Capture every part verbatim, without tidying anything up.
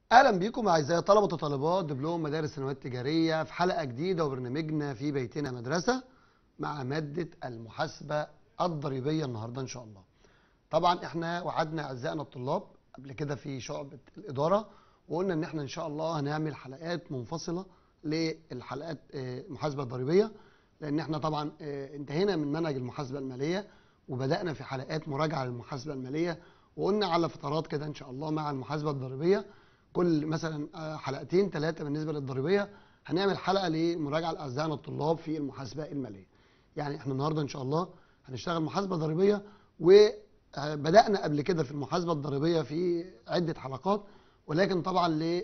اهلا بيكم اعزائي طلبه وطالبات دبلوم مدارس ثانويات تجاريه في حلقه جديده وبرنامجنا في بيتنا مدرسه مع ماده المحاسبه الضريبيه النهارده ان شاء الله. طبعا احنا وعدنا اعزائنا الطلاب قبل كده في شعبه الاداره وقلنا ان احنا ان شاء الله هنعمل حلقات منفصله للحلقات المحاسبه الضريبيه، لان احنا طبعا انتهينا من منهج المحاسبه الماليه وبدانا في حلقات مراجعه للمحاسبه الماليه، وقلنا على فترات كده ان شاء الله مع المحاسبه الضريبيه كل مثلا حلقتين ثلاثه بالنسبه للضريبيه هنعمل حلقه لمراجعه لاعزائنا الطلاب في المحاسبه الماليه. يعني احنا النهارده ان شاء الله هنشتغل محاسبه ضريبيه، وبدانا قبل كده في المحاسبه الضريبيه في عده حلقات، ولكن طبعا ل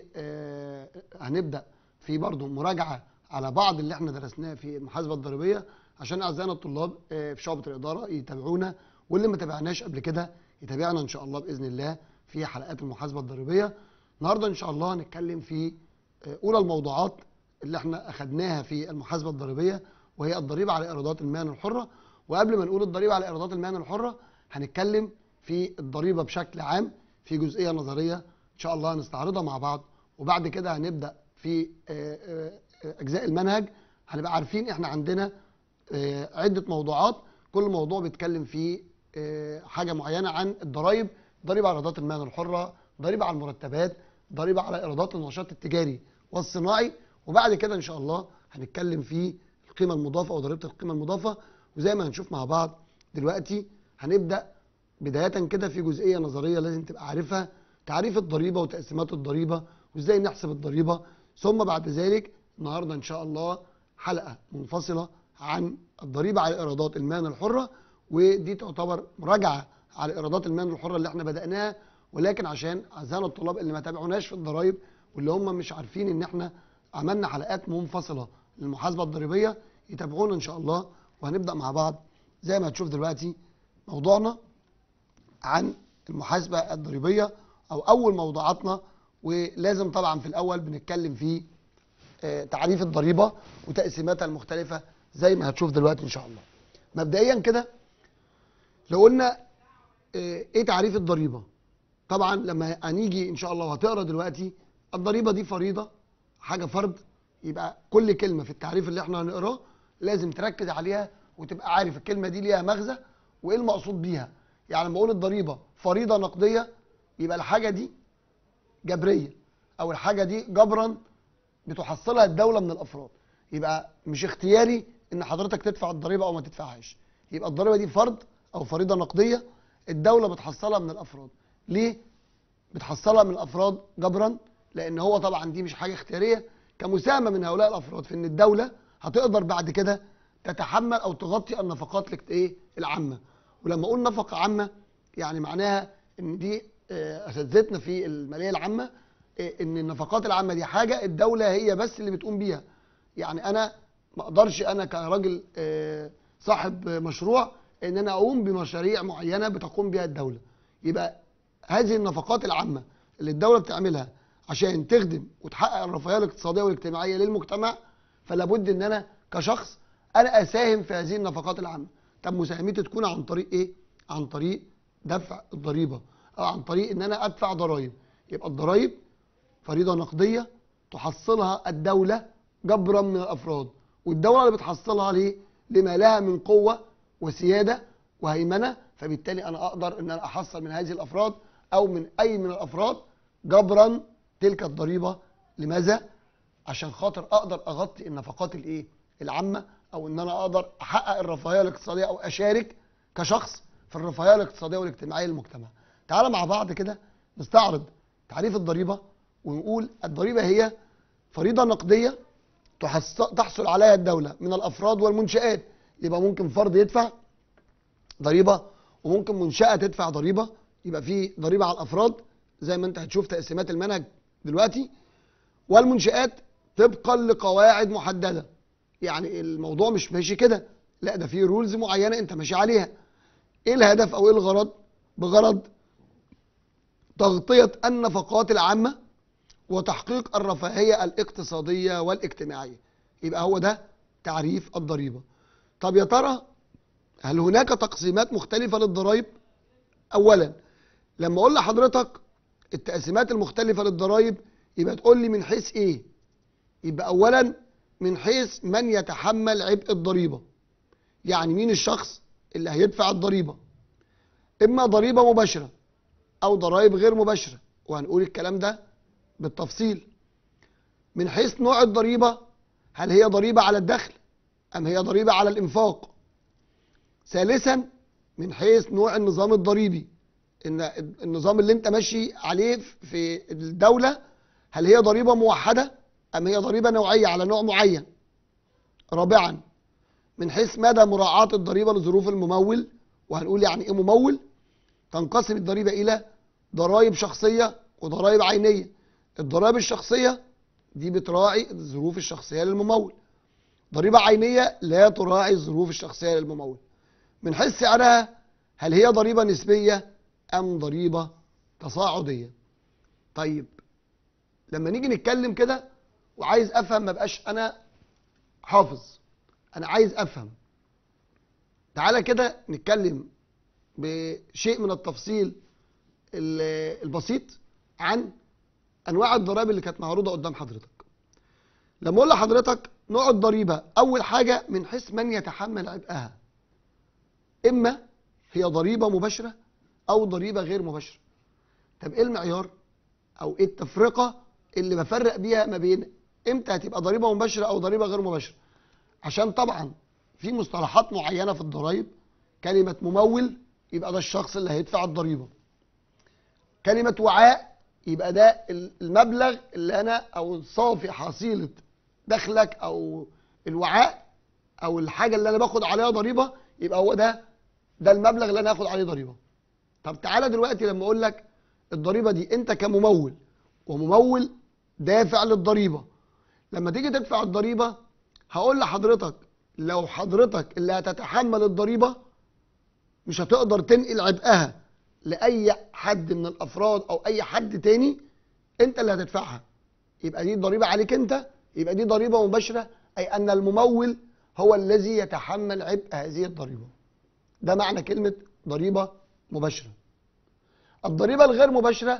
هنبدا في برضه مراجعه على بعض اللي احنا درسناه في المحاسبه الضريبيه عشان اعزائنا الطلاب في شعبه الاداره يتابعونا، واللي ما تابعناش قبل كده يتابعنا ان شاء الله باذن الله في حلقات المحاسبه الضريبيه. النهارده ان شاء الله هنتكلم في اولى الموضوعات اللي احنا اخذناها في المحاسبه الضريبيه، وهي الضريبه على ايرادات المهن الحره. وقبل ما نقول الضريبه على ايرادات المهن الحره هنتكلم في الضريبه بشكل عام في جزئيه نظريه ان شاء الله هنستعرضها مع بعض، وبعد كده هنبدا في اجزاء المنهج هنبقى عارفين احنا عندنا عده موضوعات، كل موضوع بيتكلم فيه حاجه معينه عن الضرائب: ضريبه على ايرادات المهن الحره، ضريبه على المرتبات، ضريبه على ايرادات النشاط التجاري والصناعي، وبعد كده ان شاء الله هنتكلم في القيمه المضافه او ضريبه القيمه المضافه. وزي ما هنشوف مع بعض دلوقتي هنبدا بدايه كده في جزئيه نظريه لازم تبقى عارفها: تعريف الضريبه وتقسيمات الضريبه وازاي نحسب الضريبه. ثم بعد ذلك النهارده ان شاء الله حلقه منفصله عن الضريبه على ايرادات المهن الحره، ودي تعتبر مراجعه على ايرادات المهن الحره اللي احنا بداناها، ولكن عشان اعزائنا الطلاب اللي ما تابعوناش في الضرايب واللي هم مش عارفين ان احنا عملنا حلقات منفصله للمحاسبه الضريبيه يتابعونا ان شاء الله. وهنبدا مع بعض زي ما هتشوف دلوقتي موضوعنا عن المحاسبه الضريبيه او اول موضوعاتنا، ولازم طبعا في الاول بنتكلم في تعريف الضريبه وتقسيماتها المختلفه زي ما هتشوف دلوقتي ان شاء الله. مبدئيا كده لو قلنا ايه تعريف الضريبه، طبعا لما هنيجي ان شاء الله وهتقرا دلوقتي الضريبه دي فريضه، حاجه فرض، يبقى كل كلمه في التعريف اللي احنا هنقراه لازم تركز عليها وتبقى عارف الكلمه دي ليها مغزى وايه المقصود بيها. يعني لما اقول الضريبه فريضه نقديه يبقى الحاجه دي جبريه، او الحاجه دي جبرا بتحصلها الدوله من الافراد، يبقى مش اختياري ان حضرتك تدفع الضريبه او ما تدفعهاش. يبقى الضريبه دي فرض او فريضه نقديه الدوله بتحصلها من الافراد. ليه بتحصلها من الافراد جبرا؟ لان هو طبعا دي مش حاجه اختياريه، كمساهمه من هؤلاء الافراد في ان الدوله هتقدر بعد كده تتحمل او تغطي النفقات ايه العامه. ولما اقول نفقه عامه يعني معناها ان دي اساتذتنا في الماليه العامه ان النفقات العامه دي حاجه الدوله هي بس اللي بتقوم بيها. يعني انا ما اقدرش انا كراجل صاحب مشروع ان انا اقوم بمشاريع معينه بتقوم بها الدوله. يبقى هذه النفقات العامه اللي الدوله بتعملها عشان تخدم وتحقق الرفاهيه الاقتصاديه والاجتماعيه للمجتمع، فلا بد ان انا كشخص انا اساهم في هذه النفقات العامه. طب مساهمتي تكون عن طريق ايه؟ عن طريق دفع الضريبه او عن طريق ان انا ادفع ضرائب. يبقى الضرائب فريضه نقديه تحصلها الدوله جبرا من الافراد، والدوله اللي بتحصلها ليه؟ لما لها من قوه وسياده وهيمنه، فبالتالي انا اقدر ان انا احصل من هذه الافراد او من اي من الافراد جبرا تلك الضريبه. لماذا؟ عشان خاطر اقدر اغطي النفقات الايه العامه، او ان انا اقدر احقق الرفاهيه الاقتصاديه او اشارك كشخص في الرفاهيه الاقتصاديه والاجتماعيه للمجتمع. تعال مع بعض كده نستعرض تعريف الضريبه ونقول الضريبه هي فريضه نقديه تحصل عليها الدوله من الافراد والمنشآت. يبقى ممكن فرد يدفع ضريبه وممكن منشأة تدفع ضريبه، يبقى في ضريبه على الافراد زي ما انت هتشوف تقسيمات المنهج دلوقتي، والمنشآت طبقا لقواعد محدده. يعني الموضوع مش ماشي كده، لا ده في رولز معينه انت ماشي عليها. ايه الهدف او ايه الغرض؟ بغرض تغطيه النفقات العامه وتحقيق الرفاهيه الاقتصاديه والاجتماعيه. يبقى هو ده تعريف الضريبه. طب يا ترى هل هناك تقسيمات مختلفه للضرائب؟ اولا لما اقول لحضرتك التقسيمات المختلفه للضرائب يبقى تقول لي من حيث ايه؟ يبقى اولا من حيث من يتحمل عبء الضريبه. يعني مين الشخص اللي هيدفع الضريبه؟ اما ضريبه مباشره او ضرائب غير مباشره، وهنقول الكلام ده بالتفصيل. من حيث نوع الضريبه، هل هي ضريبه على الدخل ام هي ضريبه على الانفاق؟ ثالثا من حيث نوع النظام الضريبي، ان النظام اللي انت ماشي عليه في الدوله، هل هي ضريبه موحده ام هي ضريبه نوعيه على نوع معين؟ رابعا من حيث مدى مراعاه الضريبه لظروف الممول، وهنقول يعني ايه ممول. تنقسم الضريبه الى ضرائب شخصيه وضرائب عينيه. الضرائب الشخصيه دي بتراعي الظروف الشخصيه للممول، ضريبه عينيه لا تراعي الظروف الشخصيه للممول. من حيث سعرها، هل هي ضريبه نسبيه ام ضريبه تصاعديه؟ طيب لما نيجي نتكلم كده وعايز افهم، ما بقاش انا حافظ، انا عايز افهم. تعالى كده نتكلم بشيء من التفصيل البسيط عن انواع الضرائب اللي كانت معروضه قدام حضرتك. لما اقول لحضرتك نوع الضريبه، اول حاجه من حيث من يتحمل عبئها، اما هي ضريبه مباشره او ضريبه غير مباشره. طب ايه المعيار او ايه التفرقه اللي بفرق بيها ما بين امتى هتبقى ضريبه مباشره او ضريبه غير مباشره؟ عشان طبعا في مصطلحات معينه في الضرائب، كلمه ممول يبقى ده الشخص اللي هيدفع الضريبه. كلمه وعاء يبقى ده المبلغ اللي انا او صافي حصيله دخلك او الوعاء او الحاجه اللي انا باخد عليها ضريبه، يبقى هو ده ده المبلغ اللي انا هاخد عليه ضريبه. طب تعالى دلوقتي لما اقول لك الضريبه دي، انت كممول وممول دافع للضريبه، لما تيجي تدفع الضريبه هقول لحضرتك لو حضرتك اللي هتتحمل الضريبه مش هتقدر تنقل عبئها لاي حد من الافراد او اي حد تاني، انت اللي هتدفعها، يبقى دي ضريبه عليك انت، يبقى دي ضريبه مباشره، اي ان الممول هو الذي يتحمل عبء هذه الضريبه. ده معنى كلمه ضريبه مباشره. الضريبه الغير مباشره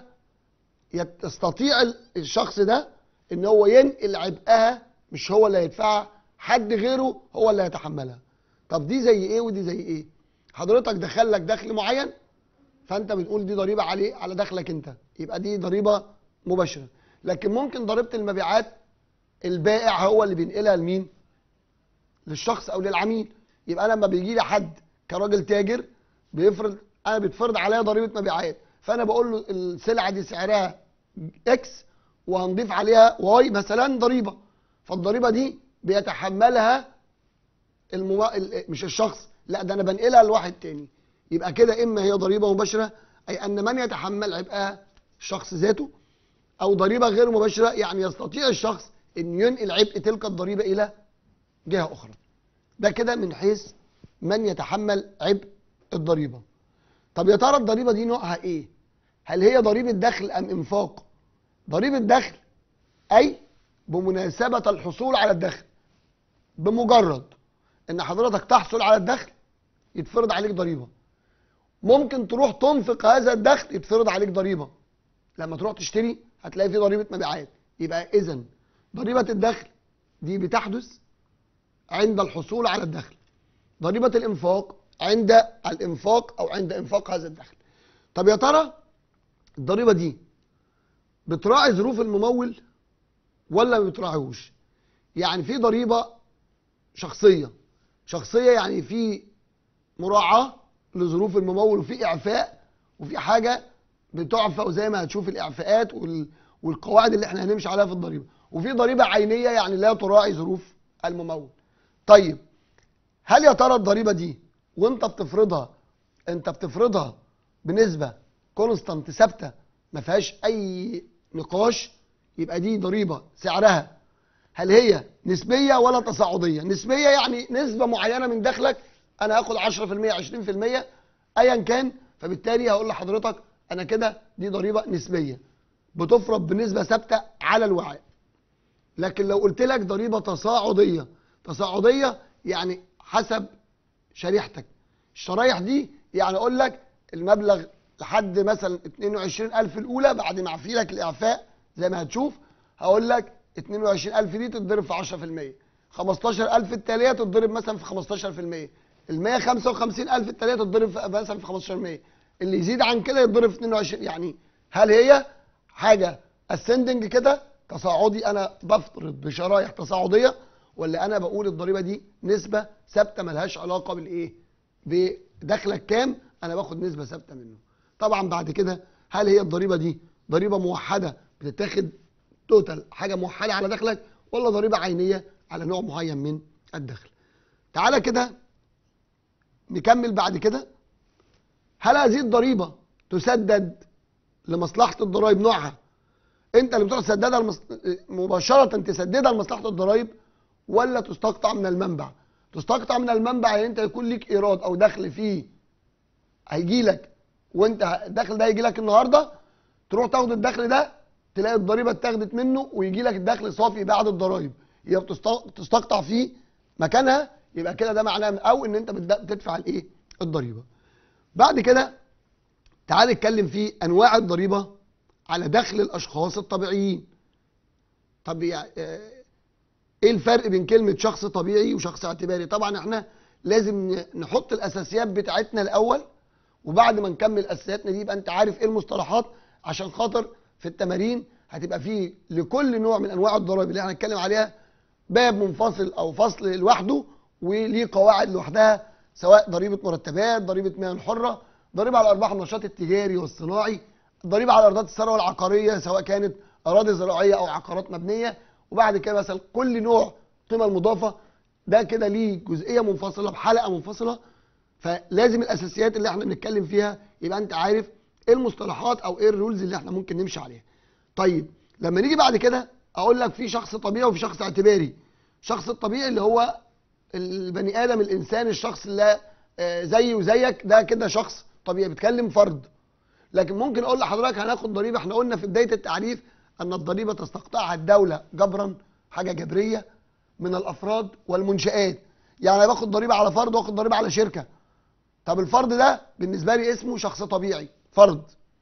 يستطيع الشخص ده ان هو ينقل عبئها، مش هو اللي هيدفعها، حد غيره هو اللي هيتحملها. طب دي زي ايه ودي زي ايه؟ حضرتك دخل لك دخل معين، فانت بتقول دي ضريبه عليه على دخلك انت، يبقى دي ضريبه مباشره. لكن ممكن ضريبه المبيعات البائع هو اللي بينقلها لمين؟ للشخص او للعميل. يبقى انا لما بيجي لي حد كراجل تاجر بيفرض، انا بيتفرض عليا ضريبه مبيعات، فانا بقول له السلعه دي سعرها اكس وهنضيف عليها واي مثلا ضريبه، فالضريبه دي بيتحملها المو... مش الشخص، لا ده انا بنقلها لواحد تاني. يبقى كده اما هي ضريبه مباشره اي ان من يتحمل عبئها الشخص ذاته، او ضريبه غير مباشره يعني يستطيع الشخص ان ينقل عبء تلك الضريبه الى جهه اخرى. ده كده من حيث من يتحمل عبء الضريبه. طب يا ترى الضريبه دي نوعها ايه؟ هل هي ضريبه دخل ام انفاق؟ ضريبه دخل اي بمناسبه الحصول على الدخل، بمجرد ان حضرتك تحصل على الدخل يتفرض عليك ضريبه. ممكن تروح تنفق هذا الدخل يتفرض عليك ضريبه. لما تروح تشتري هتلاقي في ضريبه مبيعات. يبقى اذا ضريبه الدخل دي بتحدث عند الحصول على الدخل، ضريبه الانفاق عند الانفاق او عند انفاق هذا الدخل. طب يا ترى الضريبه دي بتراعي ظروف الممول ولا ما بتراعيهوش؟ يعني في ضريبه شخصيه، شخصيه يعني في مراعاه لظروف الممول، وفي اعفاء، وفي حاجه بتعفى وزي ما هتشوف الاعفاءات والقواعد اللي احنا هنمشي عليها في الضريبه، وفي ضريبه عينيه يعني لا تراعي ظروف الممول. طيب هل يا ترى الضريبه دي وانت بتفرضها، انت بتفرضها بنسبه كونستانت ثابته ما فيهاش اي نقاش، يبقى دي ضريبه سعرها هل هي نسبيه ولا تصاعديه؟ نسبيه يعني نسبه معينه من دخلك، انا هاخد عشرة في المية عشرين في المية ايا كان، فبالتالي هقول لحضرتك انا كده دي ضريبه نسبيه بتفرض بنسبه ثابته على الوعاء. لكن لو قلت لك ضريبه تصاعديه، تصاعديه يعني حسب شريحتك. الشرايح دي يعني اقول لك المبلغ لحد مثلا اتنين وعشرين ألف الاولى، بعد ما اعفي لك الاعفاء زي ما هتشوف هقول لك اتنين وعشرين ألف دي تتضرب في عشرة في المية، خمستاشر ألف التاليه تتضرب مثلا في خمستاشر في المية، ال مية وخمسة وخمسين ألف التاليه تتضرب في مثلا في خمستاشر في المية، اللي يزيد عن كده يتضرب في اتنين وعشرين. يعني هل هي حاجه اسندنج كده تصاعدي، انا بفرض بشرايح تصاعديه، ولا انا بقول الضريبه دي نسبه ثابته ملهاش علاقه بالايه؟ بدخلك كام، انا باخد نسبه ثابته منه. طبعا بعد كده هل هي الضريبه دي ضريبه موحده بتتاخد توتال حاجه موحده على دخلك، ولا ضريبه عينيه على نوع معين من الدخل؟ تعالى كده نكمل بعد كده. هل هذه الضريبه تسدد لمصلحه الضرائب نوعها انت اللي بتروح تسددها المص... مباشره تسددها لمصلحه الضرائب، ولا تستقطع من المنبع؟ تستقطع من المنبع يعني انت يكون ليك ايراد او دخل فيه هيجي لك، وانت الدخل ده هيجي لك النهارده، تروح تاخد الدخل ده تلاقي الضريبه اتاخدت منه ويجي لك الدخل صافي بعد الضرايب، يبقى بتستقطع فيه مكانها، يبقى كده ده معناه او ان انت بتدفع الايه؟ الضريبه. بعد كده تعال نتكلم في انواع الضريبه على دخل الاشخاص الطبيعيين. طب يعني ايه الفرق بين كلمه شخص طبيعي وشخص اعتباري؟ طبعا احنا لازم نحط الاساسيات بتاعتنا الاول، وبعد ما نكمل اساسياتنا دي يبقى انت عارف ايه المصطلحات، عشان خاطر في التمارين هتبقى فيه لكل نوع من انواع الضرائب اللي احنا هنتكلم عليها باب منفصل او فصل لوحده وليه قواعد لوحدها، سواء ضريبه مرتبات، ضريبه مهن حره، ضريبه على ارباح النشاط التجاري والصناعي، ضريبه على ايرادات الثروه العقاريه سواء كانت اراضي زراعيه او عقارات مبنيه، وبعد كده مثلا كل نوع قيمه المضافه ده كده ليه جزئيه منفصله بحلقه منفصله. فلازم الاساسيات اللي احنا بنتكلم فيها يبقى انت عارف ايه المصطلحات او ايه الرولز اللي احنا ممكن نمشي عليها. طيب لما نيجي بعد كده اقول لك في شخص طبيعي وفي شخص اعتباري. الشخص الطبيعي اللي هو البني ادم الانسان الشخص اللي زيي وزيك، ده كده شخص طبيعي بيتكلم فرد. لكن ممكن اقول لحضرتك هناخد ضريبه، احنا قلنا في بدايه التعريف ان الضريبه تستقطعها الدوله جبرا، حاجه جبريه من الافراد والمنشآت. يعني انا باخد ضريبه على فرد واخد ضريبه على شركه. طب الفرد ده بالنسبه لي اسمه شخص طبيعي فرد.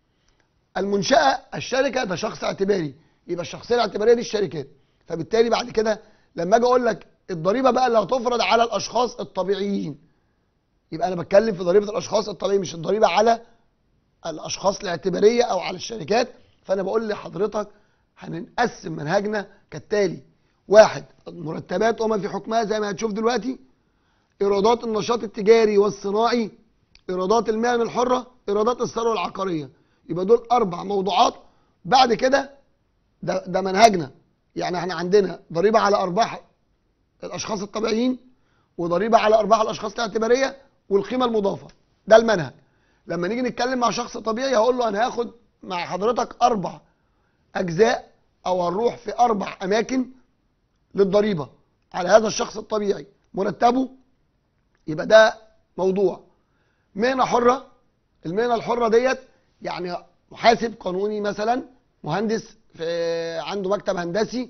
المنشأة الشركه ده شخص اعتباري، يبقى الشخصيه الاعتباريه دي الشركات. فبالتالي بعد كده لما اجي اقول لك الضريبه بقى اللي هتفرض على الاشخاص الطبيعيين، يبقى انا بتكلم في ضريبه الاشخاص الطبيعيين مش الضريبه على الاشخاص الاعتباريه او على الشركات. فانا بقول لحضرتك هنقسم منهجنا كالتالي: واحد، مرتبات وما في حكمها زي ما هتشوف دلوقتي، ايرادات النشاط التجاري والصناعي، ايرادات المهن الحره، ايرادات الثروه العقاريه. يبقى دول اربع موضوعات. بعد كده ده ده منهجنا. يعني احنا عندنا ضريبه على ارباح الاشخاص الطبيعيين، وضريبه على ارباح الاشخاص الاعتباريه، والقيمه المضافه. ده المنهج. لما نيجي نتكلم مع شخص طبيعي هقول له انا هاخد مع حضرتك اربع اجزاء او هنروح في اربع اماكن للضريبه على هذا الشخص الطبيعي. مرتبه، يبقى ده موضوع. مهنه حره، المهنه الحره ديت يعني محاسب قانوني مثلا، مهندس في عنده مكتب هندسي،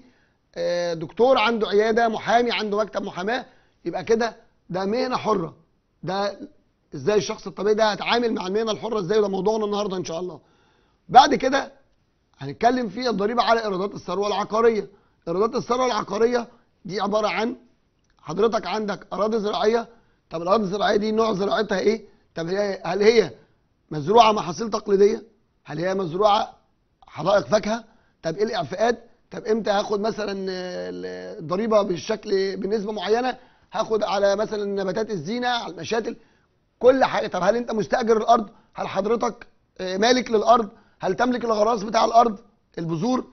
دكتور عنده عياده، محامي عنده مكتب محاماه، يبقى كده ده مهنه حره. ده ازاي الشخص الطبيعي ده هيتعامل مع المهنه الحره ازاي، ده موضوعنا النهارده ان شاء الله. بعد كده هنتكلم في الضريبه على ايرادات الثروه العقاريه. ايرادات الثروه العقاريه دي عباره عن حضرتك عندك اراضي زراعيه. طب الاراضي الزراعيه دي نوع زراعتها ايه؟ طب هي هل هي مزروعه محاصيل تقليديه؟ هل هي مزروعه حدائق فاكهه؟ طب ايه الاعفاءات؟ طب امتى هاخد مثلا الضريبه بالشكل بنسبه معينه؟ هاخد على مثلا نباتات الزينه، على المشاتل، كل حاجه. طب هل انت مستاجر الارض؟ هل حضرتك مالك للارض؟ هل تملك الغراس بتاع الارض، البذور؟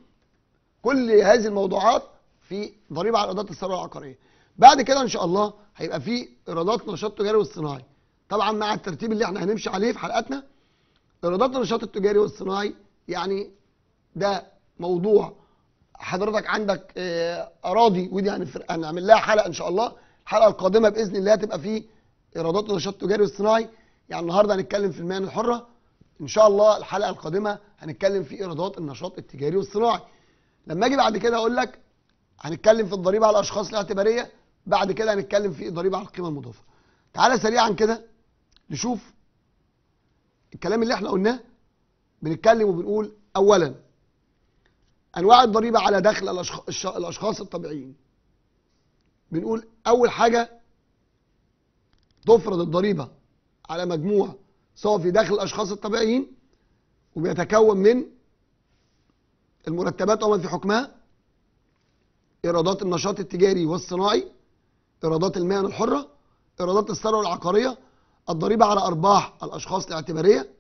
كل هذه الموضوعات في ضريبه على ايرادات الثروه العقاريه. بعد كده ان شاء الله هيبقى في ايرادات النشاط التجاري والصناعي. طبعا مع الترتيب اللي احنا هنمشي عليه في حلقاتنا، ايرادات النشاط التجاري والصناعي يعني ده موضوع حضرتك عندك اراضي، ودي هنعمل لها حلقه ان شاء الله. الحلقه القادمه باذن الله هتبقى في ايرادات النشاط التجاري والصناعي. يعني النهارده هنتكلم في المهن الحره، ان شاء الله الحلقه القادمه هنتكلم في ايرادات النشاط التجاري والصناعي. لما اجي بعد كده اقول لك هنتكلم في الضريبه على الاشخاص الاعتباريه، بعد كده هنتكلم في الضريبه على القيمه المضافه. تعالى سريعا كده نشوف الكلام اللي احنا قلناه. بنتكلم وبنقول اولا انواع الضريبه على دخل الأشخ... الش- الاشخاص الطبيعيين. بنقول اول حاجه تفرض الضريبه على مجموع صافي دخل الاشخاص الطبيعيين، وبيتكون من المرتبات وما في حكمها، ايرادات النشاط التجاري والصناعي، ايرادات المهن الحره، ايرادات الثروه العقاريه، الضريبه على ارباح الاشخاص الاعتباريه،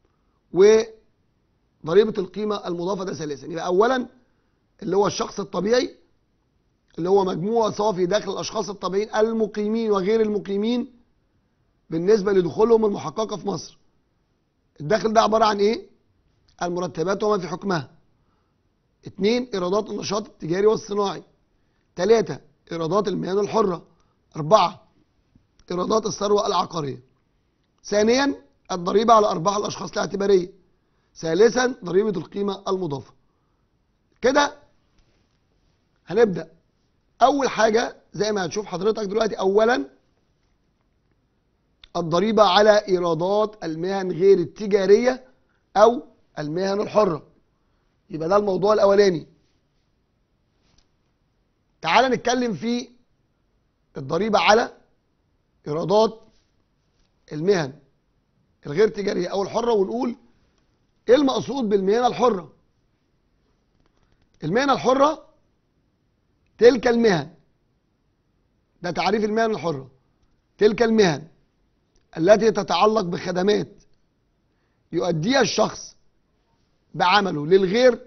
وضريبه القيمه المضافه. ده ثالثا. يبقى اولا اللي هو الشخص الطبيعي، اللي هو مجموع صافي دخل الاشخاص الطبيعيين المقيمين وغير المقيمين بالنسبه لدخولهم المحققه في مصر. الدخل ده عباره عن ايه؟ المرتبات وما في حكمها. اثنين، ايرادات النشاط التجاري والصناعي. ثلاثة، ايرادات المهن الحره. أربعة، ايرادات الثروه العقاريه. ثانيا، الضريبه على ارباح الاشخاص الاعتباريه. ثالثا، ضريبه القيمه المضافه. كده هنبدا. اول حاجه زي ما هتشوف حضرتك دلوقتي، اولا الضريبه على ايرادات المهن غير التجاريه او المهن الحره. يبقى ده الموضوع الاولاني. تعال نتكلم في الضريبه على ايرادات المهن الغير تجاريه او الحره، ونقول ايه المقصود بالمهنه الحره. المهنه الحره تلك المهن، ده تعريف المهن الحره، تلك المهن التي تتعلق بخدمات يؤديها الشخص بعمله للغير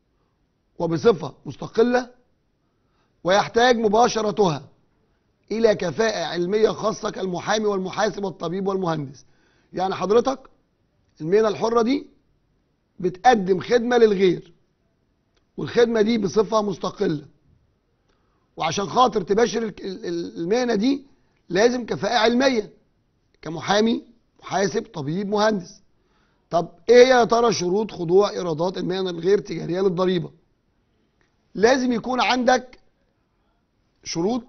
وبصفة مستقلة، ويحتاج مباشرتها إلى كفاءة علمية خاصة كالمحامي والمحاسب والطبيب والمهندس. يعني حضرتك المهنة الحرة دي بتقدم خدمة للغير، والخدمة دي بصفة مستقلة، وعشان خاطر تباشر ال- ال- المهنة دي لازم كفاءة علمية كمحامي محاسب طبيب مهندس. طب ايه يا ترى شروط خضوع ايرادات المهن الغير تجاريه للضريبه؟ لازم يكون عندك شروط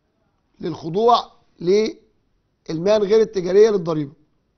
للخضوع للمهن غير التجاريه للضريبه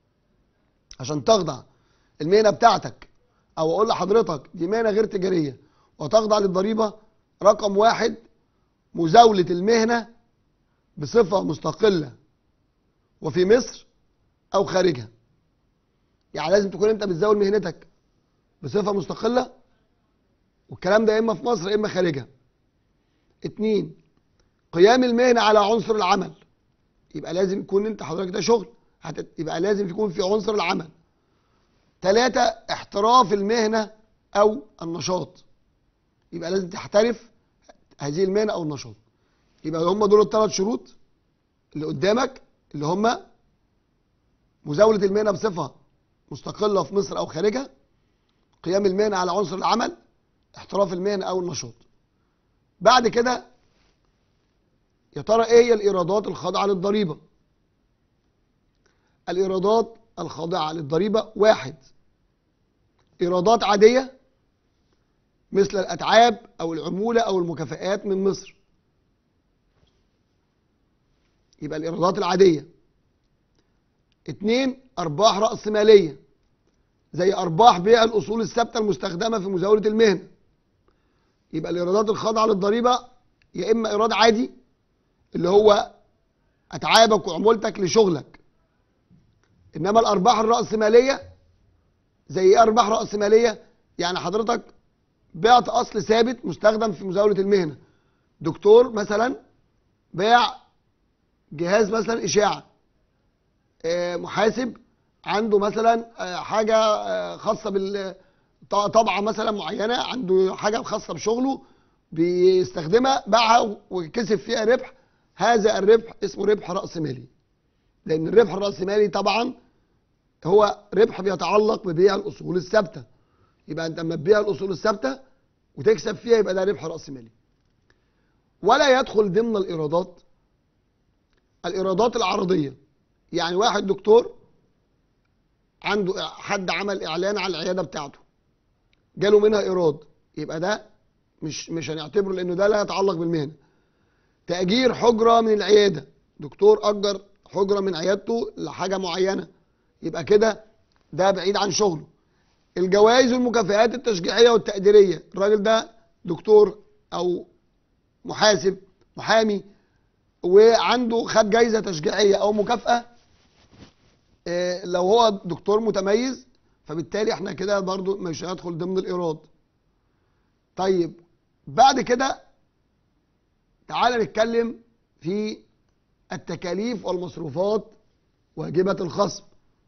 عشان تخضع المهنه بتاعتك، او اقول لحضرتك دي مهنه غير تجاريه وتخضع للضريبه. رقم واحد، مزاوله المهنه بصفه مستقله وفي مصر او خارجها. يعني لازم تكون انت بتزاول مهنتك بصفه مستقله، والكلام ده اما في مصر اما خارجها. اتنين، قيام المهنه على عنصر العمل. يبقى لازم يكون انت حضرتك ده شغل، هت- يبقى لازم يكون في عنصر العمل. ثلاثة، احتراف المهنه او النشاط. يبقى لازم تحترف هذه المهنه او النشاط. يبقى هم دول الثلاث شروط اللي قدامك، اللي هم مزاوله المهنه بصفه مستقله في مصر او خارجها، قيام المهنه على عنصر العمل، احتراف المهنه او النشاط. بعد كده يا ترى ايه هي الايرادات الخاضعه للضريبه؟ الايرادات الخاضعه للضريبه: واحد، ايرادات عاديه مثل الاتعاب او العموله او المكافآت من مصر. يبقى الايرادات العاديه. اتنين، ارباح راسماليه زي ارباح بيع الاصول الثابته المستخدمه في مزاوله المهنه. يبقى الايرادات الخاضعه للضريبه يا اما ايراد عادي اللي هو اتعابك وعمولتك لشغلك، انما الارباح الراسماليه زي ايه؟ ارباح راسماليه يعني حضرتك بعت اصل ثابت مستخدم في مزاوله المهنه. دكتور مثلا باع جهاز مثلا اشاعه، آه، محاسب عنده مثلا آه، حاجه آه، خاصه بال ط- طبعه مثلا معينه، عنده حاجه خاصه بشغله بيستخدمها، باعها وكسب فيها ربح. هذا الربح اسمه ربح راس مالي، لان الربح الراسمالي طبعا هو ربح بيتعلق ببيع الاصول الثابته. يبقى انت لما تبيع الاصول الثابته وتكسب فيها يبقى ده ربح راسمالي. ولا يدخل ضمن الايرادات الايرادات العرضيه. يعني واحد دكتور عنده حد عمل اعلان على العياده بتاعته، جاله منها ايراد، يبقى ده مش مش هنعتبره لانه ده لا يتعلق بالمهنه. تأجير حجره من العياده، دكتور اجر حجره من عيادته لحاجه معينه، يبقى كده ده بعيد عن شغله. الجوائز والمكافآت التشجيعيه والتقديريه، الراجل ده دكتور او محاسب محامي وعنده خد جايزه تشجيعيه او مكافاه، آه، لو هو دكتور متميز فبالتالي احنا كده برضو مش هيدخل ضمن الايراد. طيب بعد كده تعال نتكلم في التكاليف والمصروفات واجبة الخصم.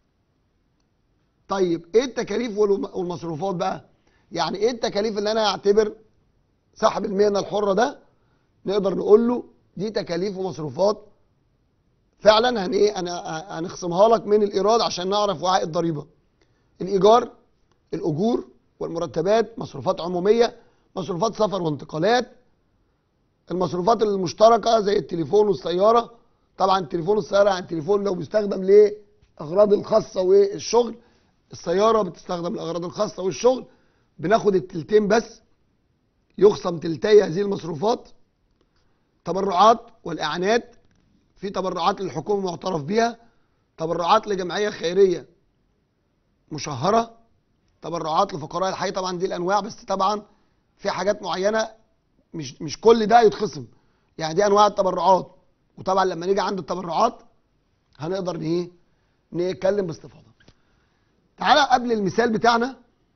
طيب ايه التكاليف والمصروفات بقى؟ يعني ايه التكاليف اللي انا اعتبر صاحب المهنة الحرة ده نقدر نقول له دي تكاليف ومصروفات فعلا هن ايه انا هنخصمها لك من الايراد عشان نعرف وعاء الضريبة. الايجار، الاجور والمرتبات، مصروفات عمومية، مصروفات سفر وانتقالات، المصروفات المشتركة زي التليفون والسيارة. طبعا التليفون والسيارة يعني التليفون لو بيستخدم لأغراض الخاصة والشغل، السيارة بتستخدم للأغراض الخاصة والشغل، بناخد التلتين بس، يخصم تلتي هذه المصروفات. تبرعات والإعانات، في تبرعات للحكومة معترف بها، تبرعات لجمعية خيرية مشهرة، تبرعات لفقراء الحي. طبعا دي الأنواع، بس طبعا في حاجات معينة مش مش كل ده يتخصم، يعني دي انواع التبرعات. وطبعا لما نيجي عند التبرعات هنقدر ايه نتكلم باستفاضه. تعالى قبل المثال بتاعنا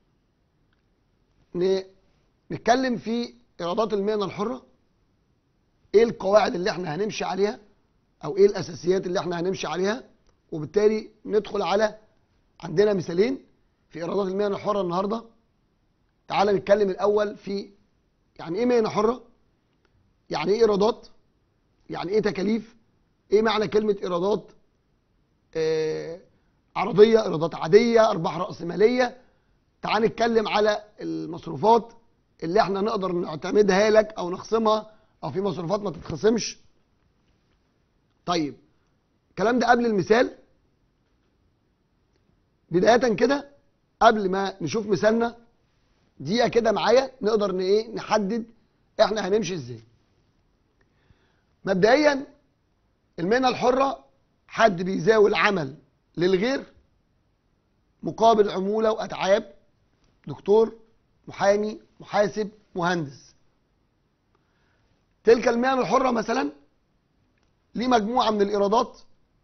نتكلم في ايرادات المهنه الحره، ايه القواعد اللي احنا هنمشي عليها او ايه الاساسيات اللي احنا هنمشي عليها، وبالتالي ندخل على عندنا مثالين في ايرادات المهنه الحره النهارده. تعالى نتكلم الاول في يعني ايه مهنه حره، يعني ايه ايرادات، يعني ايه تكاليف، ايه معنى كلمه ايرادات آه عرضيه، ايرادات عاديه، ارباح راسماليه. تعال نتكلم على المصروفات اللي احنا نقدر نعتمدها لك او نخصمها، او في مصروفات ما تتخصمش. طيب الكلام ده قبل المثال. بدايه كده قبل ما نشوف مثالنا دقيقه كده معايا نقدر ايه نحدد احنا هنمشي ازاي. مبدئيا المهنه الحره حد بيزاول عمل للغير مقابل عموله واتعاب، دكتور، محامي، محاسب، مهندس. تلك المهن الحره مثلا ليه مجموعه من الايرادات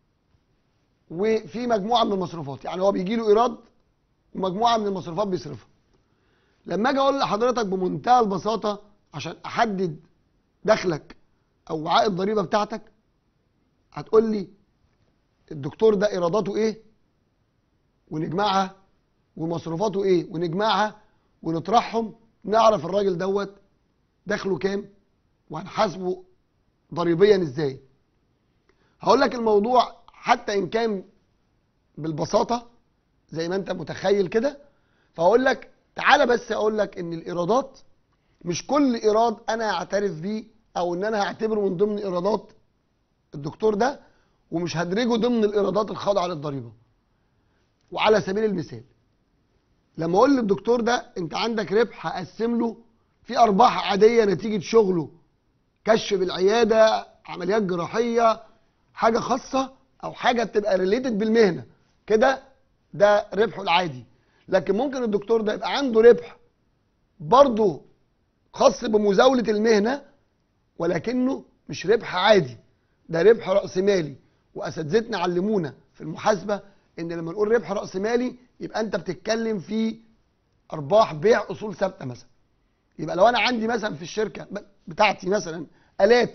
وفي مجموعه من المصروفات، يعني هو بيجي له ايراد ومجموعه من المصروفات بيصرفها. لما اجي اقول لحضرتك بمنتهى البساطه عشان احدد دخلك او وعاء الضريبه بتاعتك، هتقول لي الدكتور ده ايراداته ايه ونجمعها، ومصروفاته ايه ونجمعها، ونطرحهم نعرف الراجل دوت دخله كام وهنحاسبه ضريبيا ازاي. هقول لك الموضوع حتى ان كان بالبساطه زي ما انت متخيل كده، فهقول لك تعالى بس اقول لك ان الايرادات مش كل ايراد انا اعترف بيه او ان انا هعتبره من ضمن ايرادات الدكتور ده ومش هدرجه ضمن الايرادات الخاضعه للضريبه. وعلى سبيل المثال لما اقول للدكتور ده انت عندك ربح هقسم له في ارباح عاديه نتيجه شغله، كشف بالعياده، عمليات جراحيه، حاجه خاصه او حاجه بتبقى ريليتد بالمهنه كده، ده ربحه العادي. لكن ممكن الدكتور ده يبقى عنده ربح برضه خاص بمزاوله المهنه ولكنه مش ربح عادي، ده ربح راس مالي. واساتذتنا علمونا في المحاسبه ان لما نقول ربح راس مالي يبقى انت بتتكلم في ارباح بيع اصول ثابته مثلا. يبقى لو انا عندي مثلا في الشركه بتاعتي مثلا الات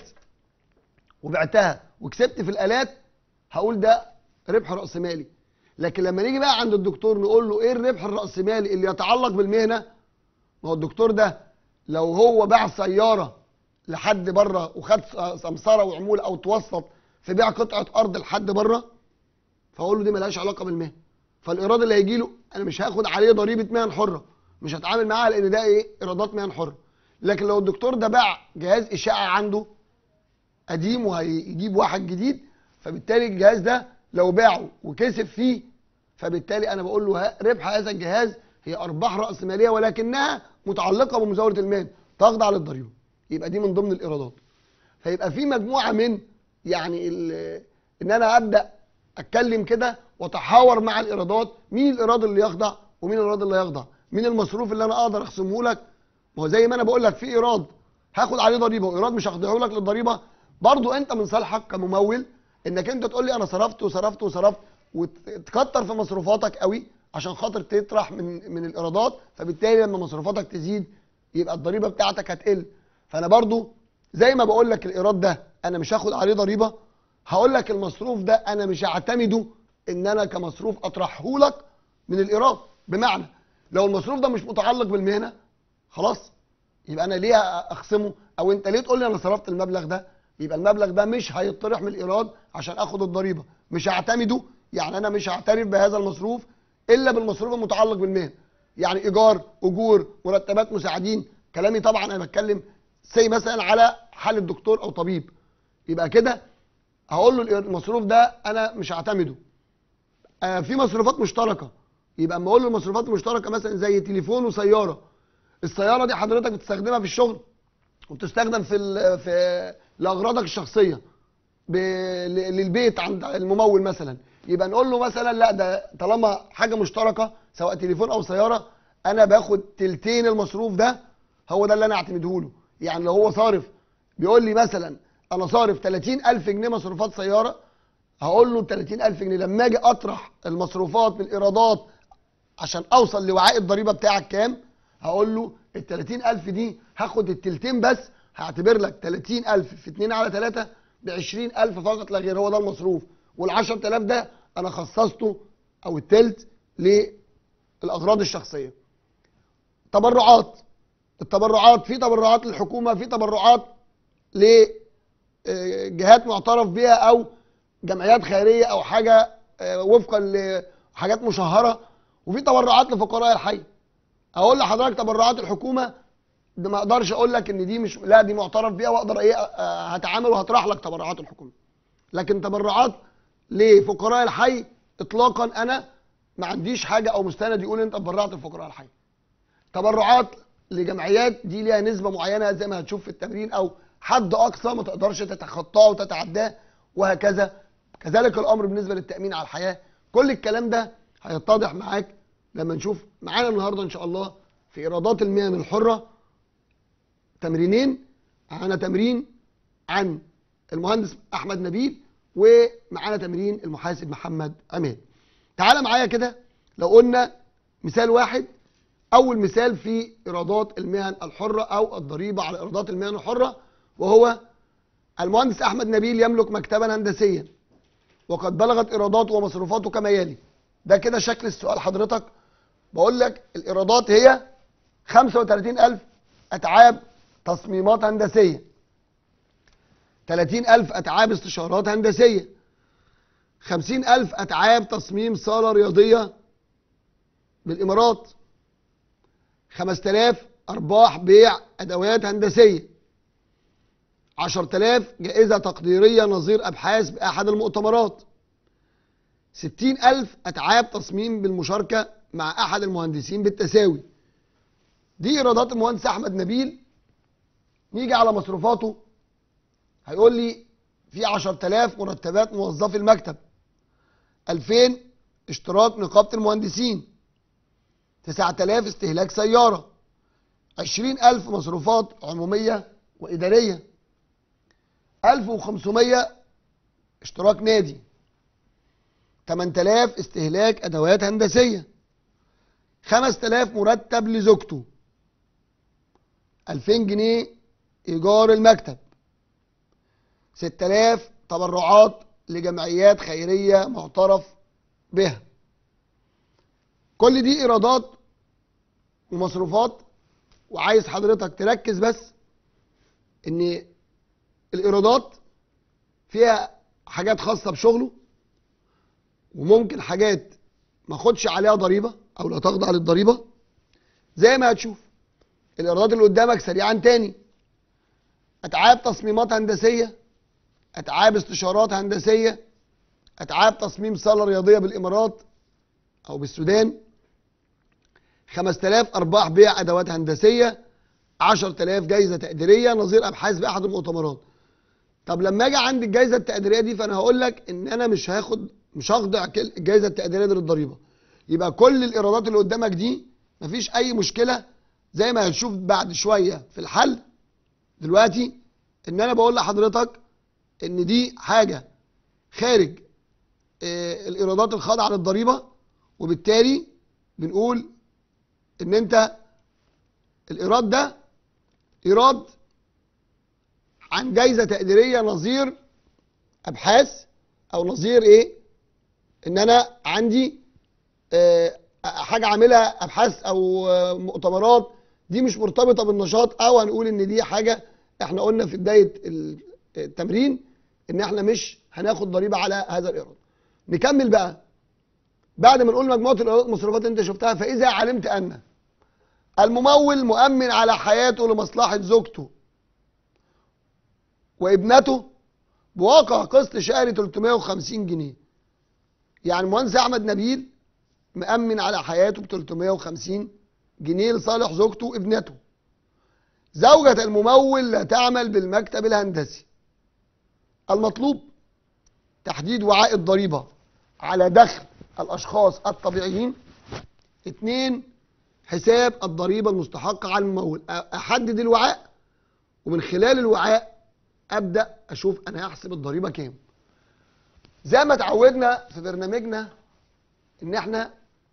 وبعتها وكسبت في الالات هقول ده ربح راس مالي. لكن لما نيجي بقى عند الدكتور نقول له ايه الربح الراسمالي اللي يتعلق بالمهنه، ما هو الدكتور ده لو هو باع سياره لحد بره وخد سمسره وعموله او توسط في بيع قطعه ارض لحد بره فاقول له دي ملهاش علاقه بالمهنه، فالايراد اللي هيجي له انا مش هاخد عليه ضريبه مهن حره، مش هتعامل معاها لان ده ايه ايرادات مهن حره. لكن لو الدكتور ده باع جهاز اشعه عنده قديم وهيجيب واحد جديد، فبالتالي الجهاز ده لو باعه وكسب فيه فبالتالي انا بقول له ربح هذا الجهاز هي ارباح راس ماليه ولكنها متعلقه بمزاوله المهن تخضع للضريبه، يبقى دي من ضمن الايرادات. فيبقى في مجموعه من يعني ان انا ابدا اتكلم كده واتحاور مع الايرادات، مين الايراد اللي يخضع ومين الايراد اللي يخضع، مين المصروف اللي انا اقدر اخصمه لك ما هو زي ما انا بقول لك في ايراد هاخد عليه ضريبه وايراد مش هخضعه لك للضريبه، برضو انت من صالحك كممول انك انت تقول لي انا صرفت وصرفت وصرفت وتكتر في مصروفاتك قوي عشان خاطر تطرح من من الايرادات، فبالتالي لما مصروفاتك تزيد يبقى الضريبه بتاعتك هتقل. فانا برضو زي ما بقول لك الايراد ده انا مش هاخد عليه ضريبه، هقول لك المصروف ده انا مش هعتمده ان انا كمصروف اطرحه لك من الايراد. بمعنى لو المصروف ده مش متعلق بالمهنه خلاص يبقى انا ليه اخصمه، او انت ليه تقول لي انا صرفت المبلغ ده، يبقى المبلغ ده مش هيطرح من الايراد عشان اخد الضريبه، مش هعتمده. يعني انا مش هعترف بهذا المصروف الا بالمصروف المتعلق بالمهنه، يعني ايجار، اجور، مرتبات مساعدين. كلامي طبعا انا بتكلم سي مثلا على حاله دكتور او طبيب، يبقى كده هقول له المصروف ده انا مش هعتمده. آه في مصروفات مشتركه، يبقى اما اقول له المصروفات المشتركه مثلا زي تليفون وسياره، السياره دي حضرتك بتستخدمها في الشغل وبتستخدم في في لاغراضك الشخصيه للبيت عند الممول مثلا، يبقى نقول له مثلا لا ده طالما حاجه مشتركه سواء تليفون او سياره انا باخد تلتين المصروف ده، هو ده اللي انا اعتمده له. يعني لو هو صارف بيقول لي مثلا انا صارف تلاتين الف جنيه مصروفات سياره، هقول له تلاتين الف جنيه لما اجي اطرح المصروفات من الايرادات عشان اوصل لوعاء الضريبه بتاعك كام، هقول له ال تلاتين الف دي هاخد التلتين بس، هعتبر لك تلاتين الف في اتنين على تلاتة ب عشرين الف فقط لا غير، هو ده المصروف. وال عشرة آلاف ده انا خصصته او التلت للاغراض الشخصيه. تبرعات، التبرعات في تبرعات للحكومه، في تبرعات لجهات معترف بها او جمعيات خيريه او حاجه وفقا لحاجات مشهره، وفي تبرعات لفقراء الحي. اقول لحضرتك تبرعات الحكومه ده ما اقدرش اقول لك ان دي مش، لا دي معترف بيها واقدر ايه هتعامل وهطرح لك تبرعات الحكومه. لكن تبرعات لفقراء الحي اطلاقا انا ما عنديش حاجه او مستند يقول انت تبرعت لفقراء الحي. تبرعات لجمعيات دي ليها نسبه معينه زي ما هتشوف في التمرين او حد اقصى ما تقدرش تتخطاه وتتعداه وهكذا. كذلك الامر بالنسبه للتامين على الحياه. كل الكلام ده هيتضح معاك لما نشوف معانا النهارده ان شاء الله في ايرادات المهن الحره تمرينين. معانا تمرين عن المهندس احمد نبيل ومعانا تمرين المحاسب محمد عماد. تعال معايا كده لو قلنا مثال واحد. اول مثال في ايرادات المهن الحره او الضريبه على ايرادات المهن الحره، وهو المهندس احمد نبيل يملك مكتبا هندسيا وقد بلغت ايراداته ومصروفاته كما يلي. ده كده شكل السؤال حضرتك. بقول لك الايرادات هي خمسة وتلاتين الف اتعاب تصميمات هندسيه، تلاتين الف اتعاب استشارات هندسيه، خمسين الف اتعاب تصميم صاله رياضيه بالامارات، خمسة آلاف ارباح بيع ادوات هندسيه، عشرة آلاف جائزه تقديريه نظير ابحاث باحد المؤتمرات، ستين الف اتعاب تصميم بالمشاركه مع احد المهندسين بالتساوي. دي ايرادات المهندس احمد نبيل. نيجي على مصروفاته هيقول لي في عشرة آلاف مرتبات موظفي المكتب، ألفين اشتراك نقابه المهندسين، تسعة آلاف استهلاك سياره، عشرين الف مصروفات عموميه واداريه، الف وخمسمية اشتراك نادي، تمن آلاف استهلاك ادوات هندسيه، خمسة آلاف مرتب لزوجته، ألفين جنيه ايجار المكتب، ستة آلاف تبرعات لجمعيات خيريه معترف بها. كل دي ايرادات ومصروفات، وعايز حضرتك تركز بس ان الايرادات فيها حاجات خاصه بشغله وممكن حاجات ما اخدش عليها ضريبه او لا تخضع للضريبه زي ما هتشوف. الايرادات اللي قدامك سريعا تاني: اتعاب تصميمات هندسيه، اتعاب استشارات هندسيه، اتعاب تصميم صاله رياضيه بالامارات او بالسودان، خمسة آلاف ارباح بيع ادوات هندسيه، عشرة آلاف جايزه تقديريه نظير ابحاث باحد المؤتمرات. طب لما اجي عند الجايزه التقديريه دي فانا هقول لك ان انا مش هاخد مش هخضع الجايزه التقديريه دي للضريبه. يبقى كل الايرادات اللي قدامك دي مفيش اي مشكله زي ما هنشوف بعد شويه في الحل دلوقتي، ان انا بقول لحضرتك ان دي حاجه خارج آه الايرادات الخاضعه للضريبه، وبالتالي بنقول ان انت الايراد ده ايراد عن جايزه تقديريه نظير ابحاث، او نظير ايه، ان انا عندي آه حاجه عاملها ابحاث او آه مؤتمرات، دي مش مرتبطه بالنشاط، او هنقول ان دي حاجه احنا قلنا في بدايه التمرين ان احنا مش هناخد ضريبه على هذا الايراد. نكمل بقى بعد ما نقول مجموعه الايرادات والمصروفات انت شفتها. فاذا علمت ان الممول مؤمن على حياته لمصلحه زوجته وابنته بواقع قسط شهري ثلاثمائة وخمسين جنيه، يعني المهندس احمد نبيل مأمن على حياته ب ثلاثمائة وخمسين جنيه لصالح زوجته وابنته. زوجة الممول لا تعمل بالمكتب الهندسي. المطلوب تحديد وعاء الضريبة على دخل الأشخاص الطبيعيين. اثنين، حساب الضريبة المستحقة على الممول. أحدد الوعاء، ومن خلال الوعاء أبدأ أشوف أنا هحسب الضريبة كام. زي ما اتعودنا في برنامجنا إن احنا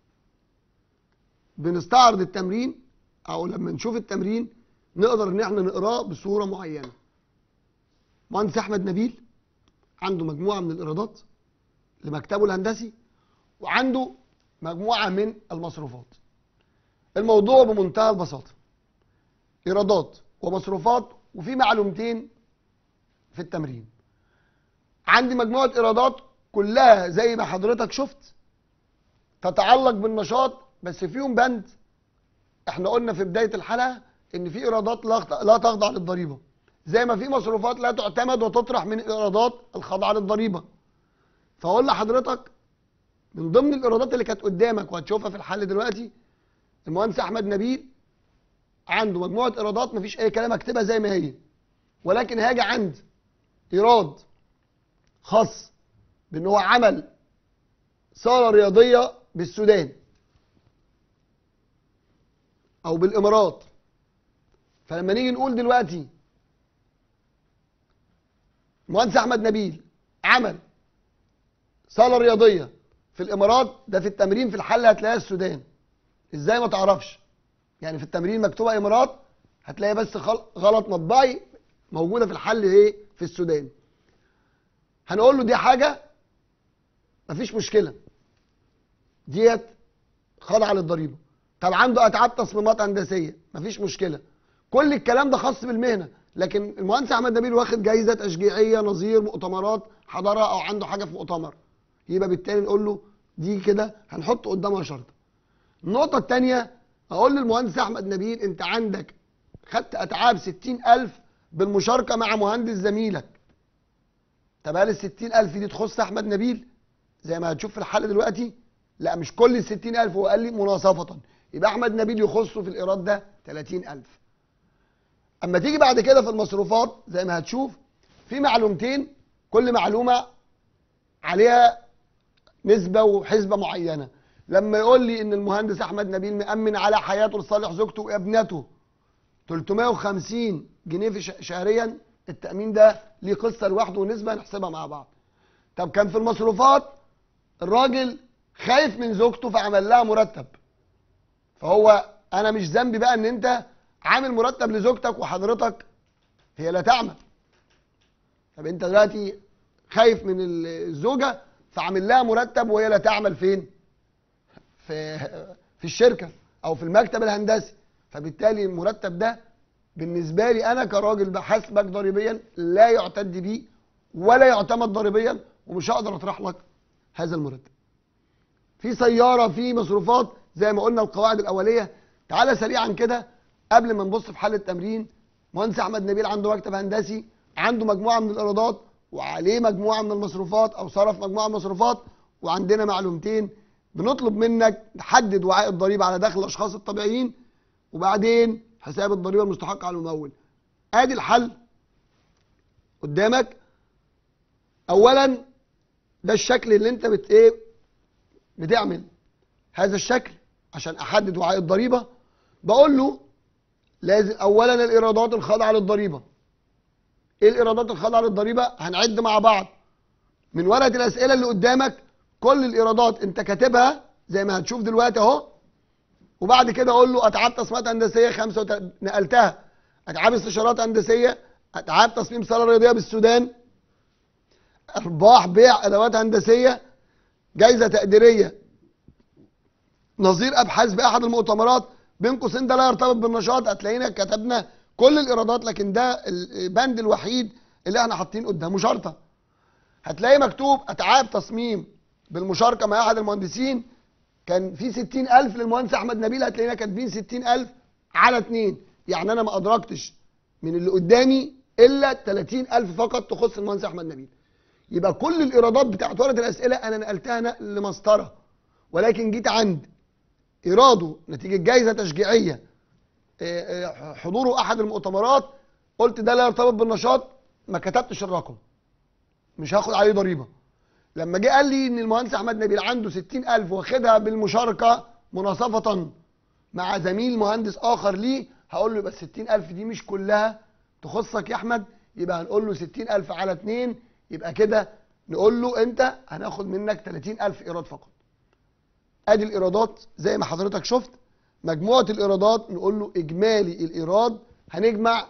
بنستعرض التمرين، أو لما نشوف التمرين نقدر إن احنا نقراه بصورة معينة. مهندس أحمد نبيل عنده مجموعة من الإيرادات لمكتبه الهندسي، وعنده مجموعة من المصروفات. الموضوع بمنتهى البساطة، إيرادات ومصروفات، وفي معلومتين في التمرين. عندي مجموعة إيرادات كلها زي ما حضرتك شفت تتعلق بالنشاط، بس فيهم بند احنا قلنا في بداية الحلقة ان في إيرادات لا تخضع للضريبة، زي ما في مصروفات لا تعتمد وتطرح من الإيرادات الخاضعة للضريبة. فأقول لحضرتك من ضمن الإيرادات اللي كانت قدامك وهتشوفها في الحل دلوقتي، المهندس أحمد نبيل عنده مجموعة إيرادات مفيش أي كلام أكتبها زي ما هي، ولكن هاجي عند إيراد خاص بأن هو عمل صالة رياضية بالسودان أو بالإمارات. فلما نيجي نقول دلوقتي المهندس أحمد نبيل عمل صالة رياضية في الإمارات، ده في التمرين في الحل هتلاقيها السودان. إزاي ما تعرفش؟ يعني في التمرين مكتوبة إمارات، هتلاقي بس غلط مطبعي موجودة في الحل إيه؟ في السودان. هنقول له دي حاجة مفيش مشكلة، ديت خاضعة للضريبة. طب عنده أتعاب تصميمات هندسية، مفيش مشكلة. كل الكلام ده خاص بالمهنة، لكن المهندس أحمد نبيل واخد جايزة تشجيعية نظير مؤتمرات حضرها أو عنده حاجة في مؤتمر، يبقى بالتالي نقول له دي كده هنحط قدامها شرط. النقطة الثانية، أقول للمهندس أحمد نبيل أنت عندك خدت أتعاب ستين ألف بالمشاركة مع مهندس زميلك. طب هل ال ستين ألف دي تخص أحمد نبيل؟ زي ما هتشوف في الحل دلوقتي، لا مش كل ال ستين ألف، هو قال لي مناصفة، يبقى أحمد نبيل يخصه في الإيراد ده ثلاثين ألف. أما تيجي بعد كده في المصروفات زي ما هتشوف في معلومتين، كل معلومة عليها نسبة وحسبة معينة. لما يقول لي ان المهندس احمد نبيل مأمن على حياته لصالح زوجته وابنته ثلاثمائة وخمسين جنيه في شهريا، التأمين ده ليه قصة لوحده ونسبة نحسبها مع بعض. طب كان في المصروفات الراجل خايف من زوجته فعمل لها مرتب، فهو انا مش ذنبي بقى ان انت عامل مرتب لزوجتك وحضرتك هي لا تعمل. طب انت دلوقتي خايف من الزوجة فعامل لها مرتب وهي لا تعمل فين؟ في في الشركة او في المكتب الهندسي، فبالتالي المرتب ده بالنسبة لي انا كراجل بحاسبك ضريبيا لا يعتد بيه ولا يعتمد ضريبيا، ومش هقدر اطرح لك هذا المرتب. في سيارة، في مصروفات زي ما قلنا القواعد الاولية. تعالى سريعا كده قبل ما نبص في حل التمرين. مهندس احمد نبيل عنده مكتب هندسي، عنده مجموعة من الايرادات وعليه مجموعة من المصروفات او صرف مجموعة من المصروفات، وعندنا معلومتين بنطلب منك تحدد وعاء الضريبة على دخل الاشخاص الطبيعيين، وبعدين حساب الضريبة المستحقة على الممول. ادي الحل قدامك. اولا ده الشكل اللي انت بت ايه بتعمل هذا الشكل عشان احدد وعاء الضريبة. بقول له لازم اولا الايرادات الخاضعه للضريبه. ايه الايرادات الخاضعه للضريبه؟ هنعد مع بعض من ورقه الاسئله اللي قدامك كل الايرادات انت كاتبها زي ما هتشوف دلوقتي اهو. وبعد كده اقول له اتعاب تصميمات هندسيه خمسة وتلاتين نقلتها، اتعاب استشارات هندسيه، اتعاب تصميم صاله رياضيه بالسودان، ارباح بيع ادوات هندسيه، جائزه تقديريه نظير ابحاث باحد المؤتمرات، بين قوسين ده لا يرتبط بالنشاط. هتلاقينا كتبنا كل الايرادات، لكن ده البند الوحيد اللي احنا حاطين قدامه شرطه. هتلاقي مكتوب اتعاب تصميم بالمشاركه مع احد المهندسين، كان في ستين ألف للمهندس احمد نبيل، هتلاقينا كاتبين ستين ألف على اتنين، يعني انا ما ادركتش من اللي قدامي الا تلاتين ألف فقط تخص المهندس احمد نبيل. يبقى كل الايرادات بتاعت ورقه الاسئله انا نقلتها نقل مسطره، ولكن جيت عند ايراده نتيجه جائزه تشجيعيه حضوره احد المؤتمرات قلت ده لا يرتبط بالنشاط، ما كتبتش الرقم، مش هاخد عليه ضريبه. لما جه قال لي ان المهندس احمد نبيل عنده ستين ألف واخدها بالمشاركه مناصفه مع زميل مهندس اخر ليه، هقول له يبقى ال ستين ألف دي مش كلها تخصك يا احمد، يبقى هنقول له ستين ألف على اتنين، يبقى كده نقول له انت هناخد منك تلاتين ألف ايراد فقط. ادي الايرادات زي ما حضرتك شفت، مجموعه الايرادات نقول له اجمالي الايراد، هنجمع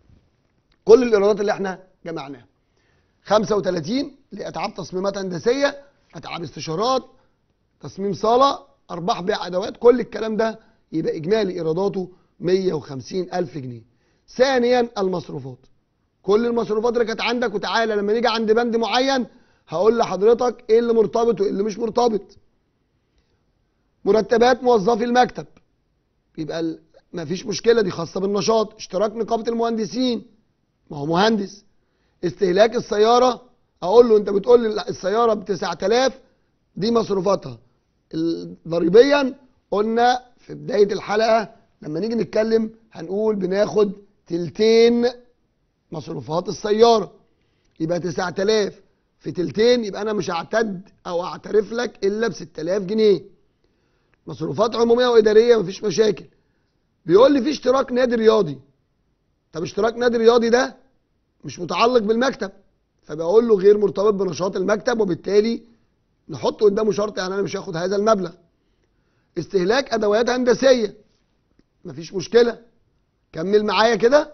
كل الايرادات اللي احنا جمعناها. خمسة وتلاتين لاتعاب تصميمات هندسيه، اتعاب استشارات، تصميم صاله، ارباح بيع ادوات، كل الكلام ده يبقى اجمالي ايراداته مية وخمسين ألف جنيه. ثانيا المصروفات، كل المصروفات اللي كانت عندك، وتعالى لما نيجي عند بند معين هقول لحضرتك ايه اللي مرتبط وايه اللي مش مرتبط. مرتبات موظفي المكتب يبقى ما فيش مشكله، دي خاصه بالنشاط. اشتراك نقابه المهندسين، ما هو مهندس. استهلاك السياره اقول له انت بتقول لي السياره ب تسعة آلاف دي مصروفاتها. ضريبيا قلنا في بدايه الحلقه لما نيجي نتكلم هنقول بناخد تلتين مصروفات السياره، يبقى تسعة آلاف في تلتين، يبقى انا مش هعتد او اعترف لك الا ب ستة آلاف جنيه. مصروفات عموميه واداريه مفيش مشاكل. بيقول لي في اشتراك نادي رياضي، طب اشتراك نادي رياضي ده مش متعلق بالمكتب، فبقول له غير مرتبط بنشاط المكتب، وبالتالي نحط قدامه شرط يعني انا مش هاخد هذا المبلغ. استهلاك ادوات هندسيه مفيش مشكله، كمل معايا كده.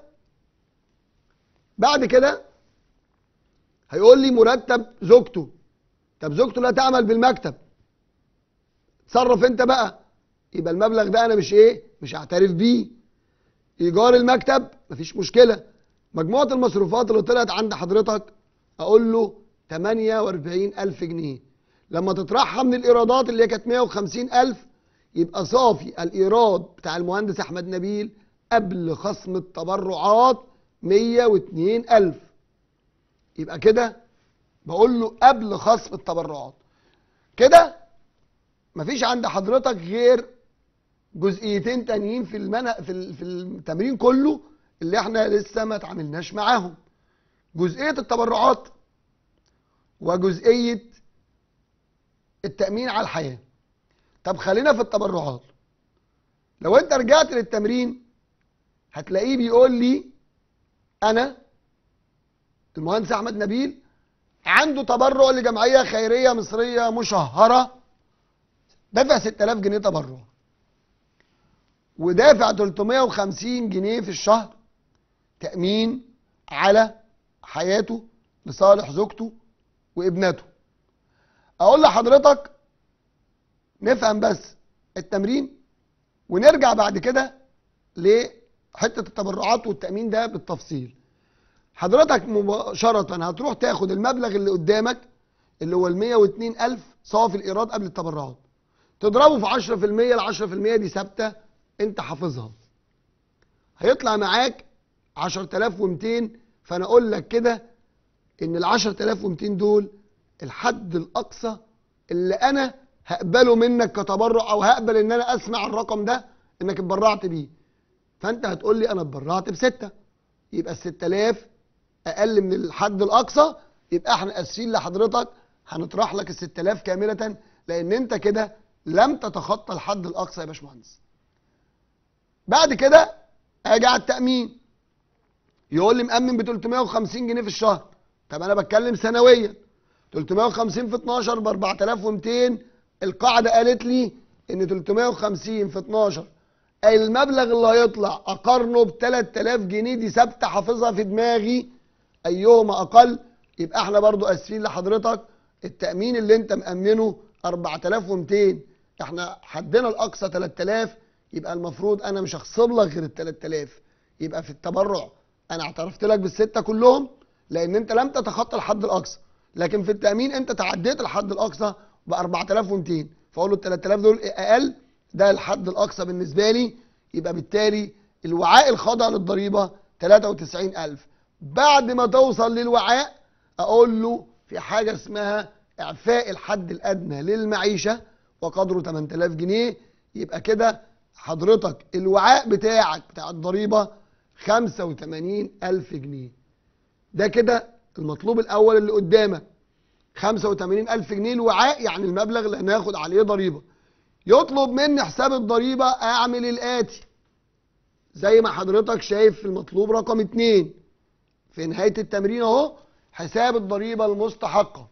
بعد كده هيقول لي مرتب زوجته، طب زوجته لا تعمل بالمكتب، تصرف انت بقى، يبقى المبلغ ده انا مش ايه مش هعترف بيه. ايجار المكتب مفيش مشكله. مجموعه المصروفات اللي طلعت عند حضرتك اقول له تمانية واربعين ألف جنيه، لما تطرحها من الايرادات اللي هي كانت مية وخمسين ألف يبقى صافي الايراد بتاع المهندس احمد نبيل قبل خصم التبرعات مية واتنين ألف. يبقى كده بقول له قبل خصم التبرعات. كده مفيش عند حضرتك غير جزئيتين تانيين في المنهج في في التمرين كله اللي احنا لسه ما اتعاملناش معاهم، جزئيه التبرعات وجزئيه التامين على الحياه. طب خلينا في التبرعات. لو انت رجعت للتمرين هتلاقيه بيقول لي انا المهندس احمد نبيل عنده تبرع لجمعيه خيريه مصريه مشهره، دافع ستة آلاف جنيه تبرع، ودافع تلتمية وخمسين جنيه في الشهر تأمين على حياته لصالح زوجته وابنته. اقول لحضرتك نفهم بس التمرين ونرجع بعد كده لحته التبرعات والتأمين ده بالتفصيل. حضرتك مباشرة هتروح تاخد المبلغ اللي قدامك اللي هو ال مية واتنين ألف صافي الايراد قبل التبرعات، تضربه في عشرة في المية، ال عشرة في المية دي ثابته انت حافظها، هيطلع معاك عشرة آلاف ومتين. فانا اقول لك كده ان ال عشرة آلاف ومتين دول الحد الاقصى اللي انا هقبله منك كتبرع، او هقبل ان انا اسمع الرقم ده انك اتبرعت بيه. فانت هتقول لي انا اتبرعت بستة، يبقى ال ستة آلاف اقل من الحد الاقصى، يبقى احنا اسفين لحضرتك هنطرح لك ال ستة آلاف كامله، لان انت كده لم تتخطى الحد الاقصى يا باشمهندس. بعد كده اجي على التامين يقول لي مأمن ب تلتمية وخمسين جنيه في الشهر. طب انا بتكلم سنويا، تلتمية وخمسين في اتناشر ب اربعة الاف ومتين. القاعده قالت لي ان تلتمية وخمسين في اتناشر المبلغ اللي هيطلع اقارنه ب تلات الاف جنيه، دي ثابته حافظها في دماغي ايهما اقل. يبقى احنا برضو اسفين لحضرتك، التامين اللي انت مامنه اربعة الاف ومتين، احنا حدنا الاقصى تلات الاف، يبقى المفروض انا مش هخصم لك غير ال تلات الاف. يبقى في التبرع انا اعترفت لك بالسته كلهم لان انت لم تتخطى الحد الاقصى، لكن في التامين انت تعديت الحد الاقصى ب اربعة الاف ومتين، فاقول له ال تلات الاف دول اقل، ده الحد الاقصى بالنسبه لي. يبقى بالتالي الوعاء الخاضع للضريبه تلاتة وتسعين الف. بعد ما توصل للوعاء اقول له في حاجه اسمها اعفاء الحد الادنى للمعيشه وقدره تمن الاف جنيه. يبقى كده حضرتك الوعاء بتاعك بتاع الضريبه خمسة وتمانين الف جنيه. ده كده المطلوب الاول اللي قدامك، خمسة وتمانين الف جنيه الوعاء، يعني المبلغ اللي هناخد عليه ضريبه. يطلب مني حساب الضريبه، اعمل الاتي زي ما حضرتك شايف في المطلوب رقم اتنين في نهايه التمرين اهو، حساب الضريبه المستحقه.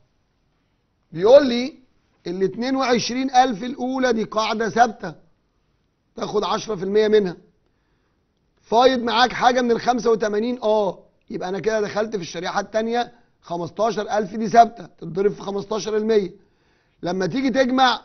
بيقول لي ال اتنين وعشرين الف الاولى دي قاعده ثابته تاخد عشرة في المية منها. فايض معاك حاجه من ال خمسة وتمانين، اه يبقى انا كده دخلت في الشريحه الثانيه خمستاشر الف دي ثابته تتضرب في خمستاشر في المية. لما تيجي تجمع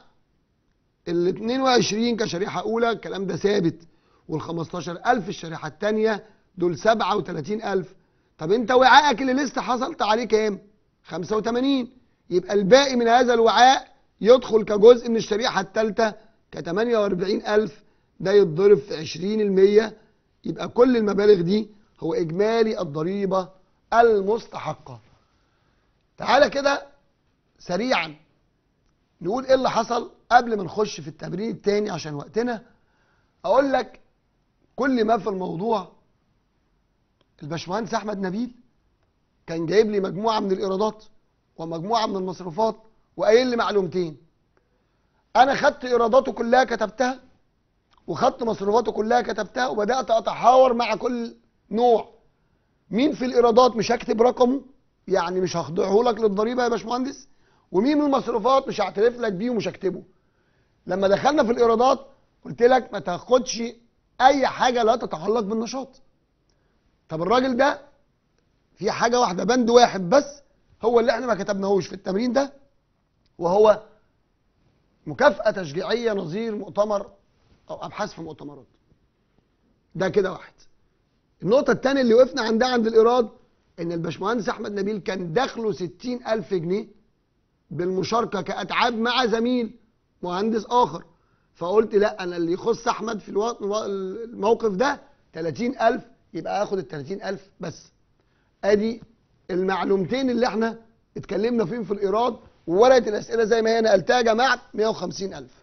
ال اتنين وعشرين كشريحه اولى الكلام ده ثابت، وال خمستاشر الف الشريحه الثانيه دول سبعة وتلاتين الف. طب انت وعائك اللي لسه حصلت عليه كام؟ خمسة وتمانين. يبقى الباقي من هذا الوعاء يدخل كجزء من الشريحه الثالثه ك تمانية واربعين الف، ده يتضرب في عشرين في المية. يبقى كل المبالغ دي هو اجمالي الضريبه المستحقه. تعالى كده سريعا نقول ايه اللي حصل قبل ما نخش في التمرين الثاني عشان وقتنا. اقول لك كل ما في الموضوع، الباشمهندس احمد نبيل كان جايب لي مجموعه من الايرادات ومجموعه من المصروفات وقايل لي معلومتين. انا خدت ايراداته كلها كتبتها وخدت مصروفاته كلها كتبتها، وبدات اتحاور مع كل نوع. مين في الايرادات مش هكتب رقمه، يعني مش هخضعه لك للضريبه يا باشمهندس، ومين من المصروفات مش هعترف لك بيه ومش هكتبه. لما دخلنا في الايرادات قلت لك ما تاخدش اي حاجه لا تتعلق بالنشاط. طب الراجل ده في حاجه واحده، بند واحد بس هو اللي احنا ما كتبناهوش في التمرين ده، وهو مكافاه تشجيعيه نظير مؤتمر او ابحاث في مؤتمرات. ده كده واحد. النقطه الثانيه اللي وقفنا عندها عند الايراد ان الباشمهندس احمد نبيل كان دخله ستين الف جنيه بالمشاركه كاتعاب مع زميل مهندس اخر. فقلت لا، انا اللي يخص احمد في الوقت الموقف ده تلاتين الف، يبقى اخد ال تلاتين الف بس. ادي المعلومتين اللي احنا اتكلمنا فيهم في الايراد، وورقه الاسئله زي ما هي نقلتها يا جماعه مية وخمسين الف.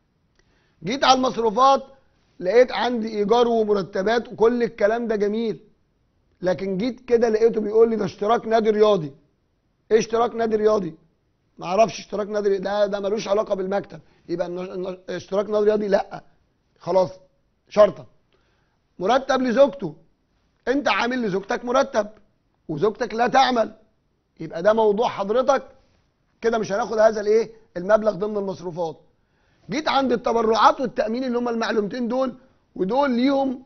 جيت على المصروفات لقيت عندي ايجار ومرتبات وكل الكلام ده جميل، لكن جيت كده لقيته بيقول لي ده اشتراك نادي رياضي. ايه اشتراك نادي رياضي؟ ما اعرفش اشتراك نادي ده ده ملوش علاقه بالمكتب. يبقى اشتراك نادي رياضي لا، خلاص شرطه. مرتب لزوجته، انت عامل لزوجتك مرتب وزوجتك لا تعمل، يبقى ده موضوع حضرتك كده مش هناخد هذا الايه المبلغ ضمن المصروفات. جيت عند التبرعات والتامين اللي هم المعلومتين دول، ودول ليهم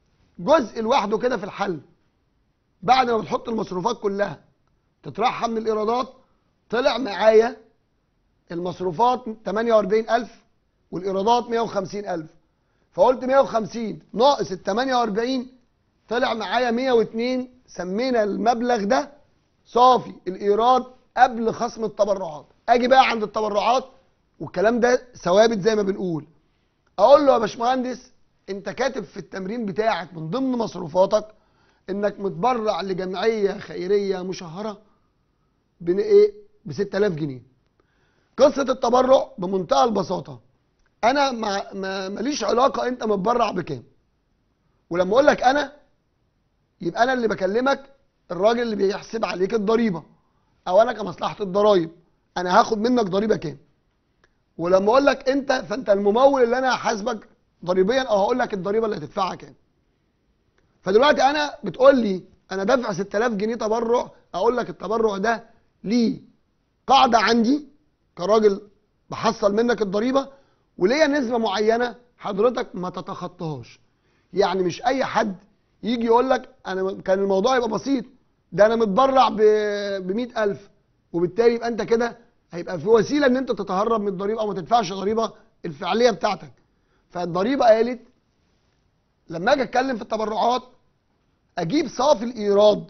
جزء لوحده كده في الحل. بعد ما بتحط المصروفات كلها تطرحها من الايرادات، طلع معايا المصروفات تمانية واربعين الف والايرادات مية وخمسين الف. فقلت مية وخمسين ناقص ال تمانية واربعين طلع معايا مية واتنين. سمينا المبلغ ده صافي الايراد قبل خصم التبرعات. اجي بقى عند التبرعات والكلام ده ثوابت زي ما بنقول، اقول له يا باشمهندس انت كاتب في التمرين بتاعك من ضمن مصروفاتك انك متبرع لجمعيه خيريه مشهره بن ايه ب ستة الاف جنيه. قصه التبرع بمنتهى البساطه، انا ما ماليش علاقه انت متبرع بكام، ولما اقول لك انا يبقى انا اللي بكلمك الراجل اللي بيحسب عليك الضريبه، او انا كمصلحه الضرايب انا هاخد منك ضريبه كام. ولما اقول لك انت فانت الممول اللي انا هحاسبك ضريبيا او هقول لك الضريبه اللي هتدفعها كام. فدلوقتي انا بتقول لي انا دافع ستة آلاف جنيه تبرع، اقول لك التبرع ده ليه قاعده عندي كراجل بحصل منك الضريبه، وليا نسبه معينه حضرتك ما تتخطاهاش. يعني مش اي حد يجي يقول لك انا كان الموضوع يبقى بسيط، ده انا متبرع ب مئة ألف، وبالتالي يبقى انت كده هيبقى في وسيله ان انت تتهرب من الضريبه او ما تدفعش الضريبه الفعليه بتاعتك. فالضريبه قالت لما اجي اتكلم في التبرعات اجيب صافي الايراد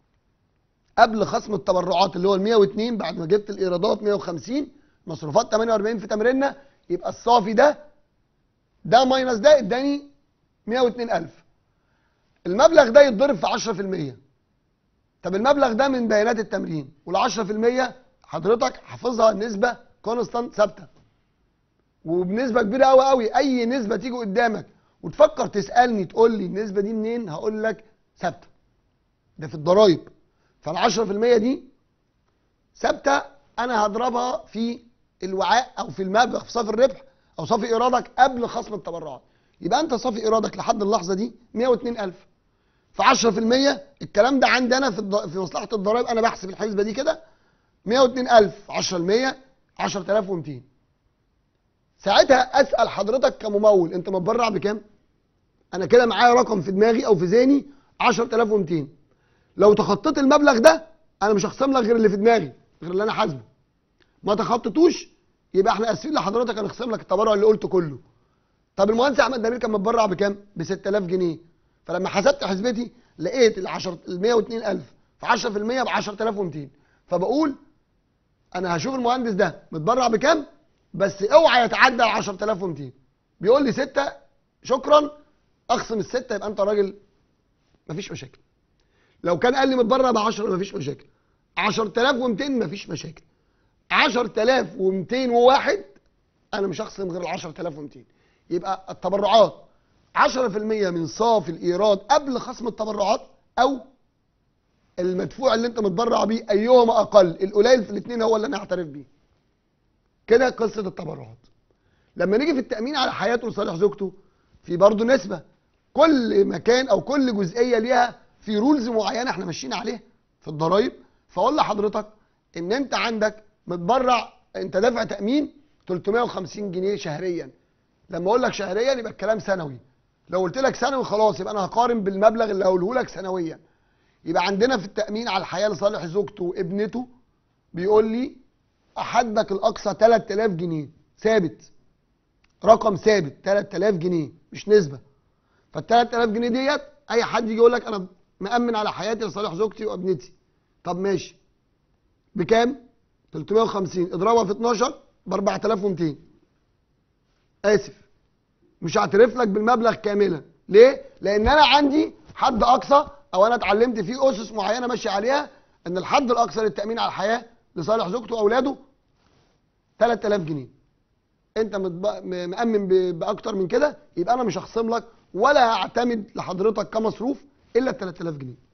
قبل خصم التبرعات اللي هو ال مئة واثنين، بعد ما جبت الايرادات مئة وخمسين، مصروفات ثمانية وأربعين في تمريننا، يبقى الصافي ده ده ماينس ده اداني مئة واثنين ألف. المبلغ ده يتضرب في عشرة في المئة. طب المبلغ ده من بيانات التمرين، وال عشرة في المئة حضرتك حافظها نسبه كونستانت ثابته، وبنسبه كبيره قوي قوي. اي نسبه تيجي قدامك وتفكر تسالني تقول لي النسبه دي منين، هقول لك ثابته، ده في الضرايب. فال عشرة في المئة دي ثابته، انا هضربها في الوعاء او في المبلغ في صافي الربح او صافي ايرادك قبل خصم التبرعات. يبقى انت صافي ايرادك لحد اللحظه دي مئة واثنين ألف، في عشرة في المئة الكلام ده عندي انا في الض... في مصلحه الضرايب، انا بحسب الحسبه دي كده مئة واثنين ألف عشرة في المئة عشرة آلاف ومئتين. ساعتها اسال حضرتك كممول انت متبرع بكام؟ انا كده معايا رقم في دماغي او في ذهني عشرة آلاف ومئتين. لو تخطيت المبلغ ده انا مش هخصم لك غير اللي في دماغي، غير اللي انا حاسبه. ما تخطيتوش يبقى احنا اسفين لحضرتك هنخصم لك التبرع اللي قلته كله. طب المهندس احمد نبيل كان متبرع بكام؟ ب ستة آلاف جنيه. فلما حسبت حسبتي لقيت ال عشرة ال مئة واثنين ألف في عشرة في المئة ب عشرة آلاف ومئتين. فبقول انا هشوف المهندس ده متبرع بكام، بس اوعى يتعدى عشرة آلاف ومئتين. بيقول لي ستة، شكرا، اخصم الستة، يبقى انت راجل مفيش مشاكل. لو كان قال لي متبرع ب عشرة مفيش مشاكل. عشرة آلاف ومئتين مفيش مشاكل. عشرة آلاف ومئتين وواحد انا مش هخصم غير ال عشرة آلاف ومئتين. يبقى التبرعات عشرة في المئة من صافي الايراد قبل خصم التبرعات، او المدفوع اللي انت متبرع بيه ايهما اقل، القليل في الاثنين هو اللي انا هعترف بيه. كده قصه التبرعات. لما نيجي في التامين على حياته لصالح زوجته في برضه نسبه، كل مكان او كل جزئيه ليها في رولز معينه احنا ماشيين عليها في الضرايب. فاقول لحضرتك ان انت عندك متبرع، انت دافع تامين ثلاثمئة وخمسين جنيه شهريا. لما اقول لك شهريا يبقى الكلام سنوي. لو قلت لك سنوي خلاص يبقى انا هقارن بالمبلغ اللي هقوله لك سنويا. يبقى عندنا في التامين على الحياه لصالح زوجته وابنته بيقول لي احدك الاقصى ثلاثة آلاف جنيه ثابت، رقم ثابت ثلاثة آلاف جنيه مش نسبه. فال ثلاثة آلاف جنيه ديت اي حد يجي يقول لك انا مأمن على حياتي لصالح زوجتي وابنتي. طب ماشي، بكام؟ ثلاثمئة وخمسين اضربها في اتناشر ب أربعة آلاف ومئتين. اسف مش هعترف لك بالمبلغ كاملا. ليه؟ لان انا عندي حد اقصى، او انا اتعلمت فيه اسس معينه ماشي عليها، ان الحد الاقصى للتامين على الحياه لصالح زوجته واولاده ثلاثة آلاف جنيه. انت مأمن باكتر من كده يبقى انا مش هخصم لك ولا هعتمد لحضرتك كمصروف الا ال ثلاثة آلاف جنيه.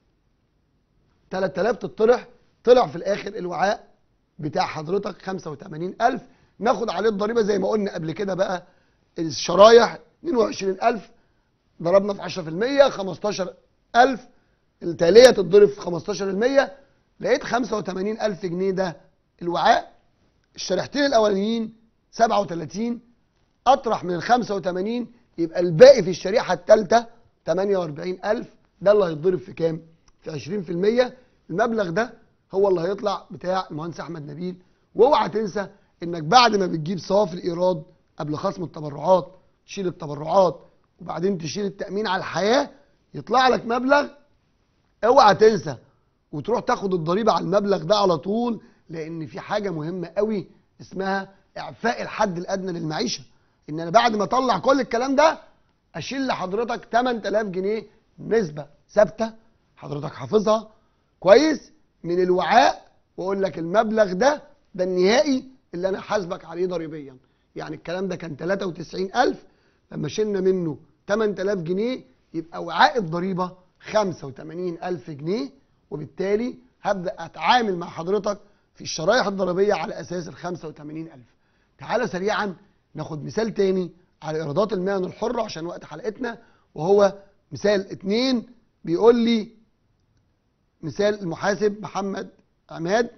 ثلاثة آلاف تطرح، طلع في الاخر الوعاء بتاع حضرتك خمسة وثمانين ألف. ناخد عليه الضريبه زي ما قلنا قبل كده بقى، الشرايح اثنين وعشرين ألف ضربنا في عشرة في المئة خمستاشر ألف، التاليه تتضرب في خمستاشر في المئة، لقيت خمسة وثمانين ألف جنيه ده الوعاء. الشريحتين الاولانيين سبعة وثلاثين، اطرح من ال خمسة وثمانين يبقى الباقي في الشريحه الثالثه ثمانية وأربعين ألف. ده اللي هيتضرب في كام؟ في عشرين في المئة. المبلغ ده هو اللي هيطلع بتاع المهندس احمد نبيل. واوعى تنسى انك بعد ما بتجيب صافي الايراد قبل خصم التبرعات تشيل التبرعات وبعدين تشيل التامين على الحياه يطلع لك مبلغ. اوعى تنسى وتروح تاخد الضريبه على المبلغ ده على طول، لان في حاجه مهمه قوي اسمها اعفاء الحد الادنى للمعيشه. ان انا بعد ما اطلع كل الكلام ده اشيل لحضرتك ثمانية آلاف جنيه نسبه ثابته حضرتك حافظها كويس من الوعاء، واقول لك المبلغ ده ده النهائي اللي انا حاسبك عليه ضريبيا. يعني الكلام ده كان ثلاثة وتسعين ألف، لما شلنا منه ثمانية آلاف جنيه يبقى وعاء الضريبه خمسة وثمانين ألف جنيه. وبالتالي هبدا اتعامل مع حضرتك في الشرائح الضريبيه على اساس ال خمسة وثمانين ألف. تعالى سريعا ناخد مثال تاني على ايرادات المهن الحره عشان وقت حلقتنا، وهو مثال اتنين بيقول لي مثال المحاسب محمد عماد،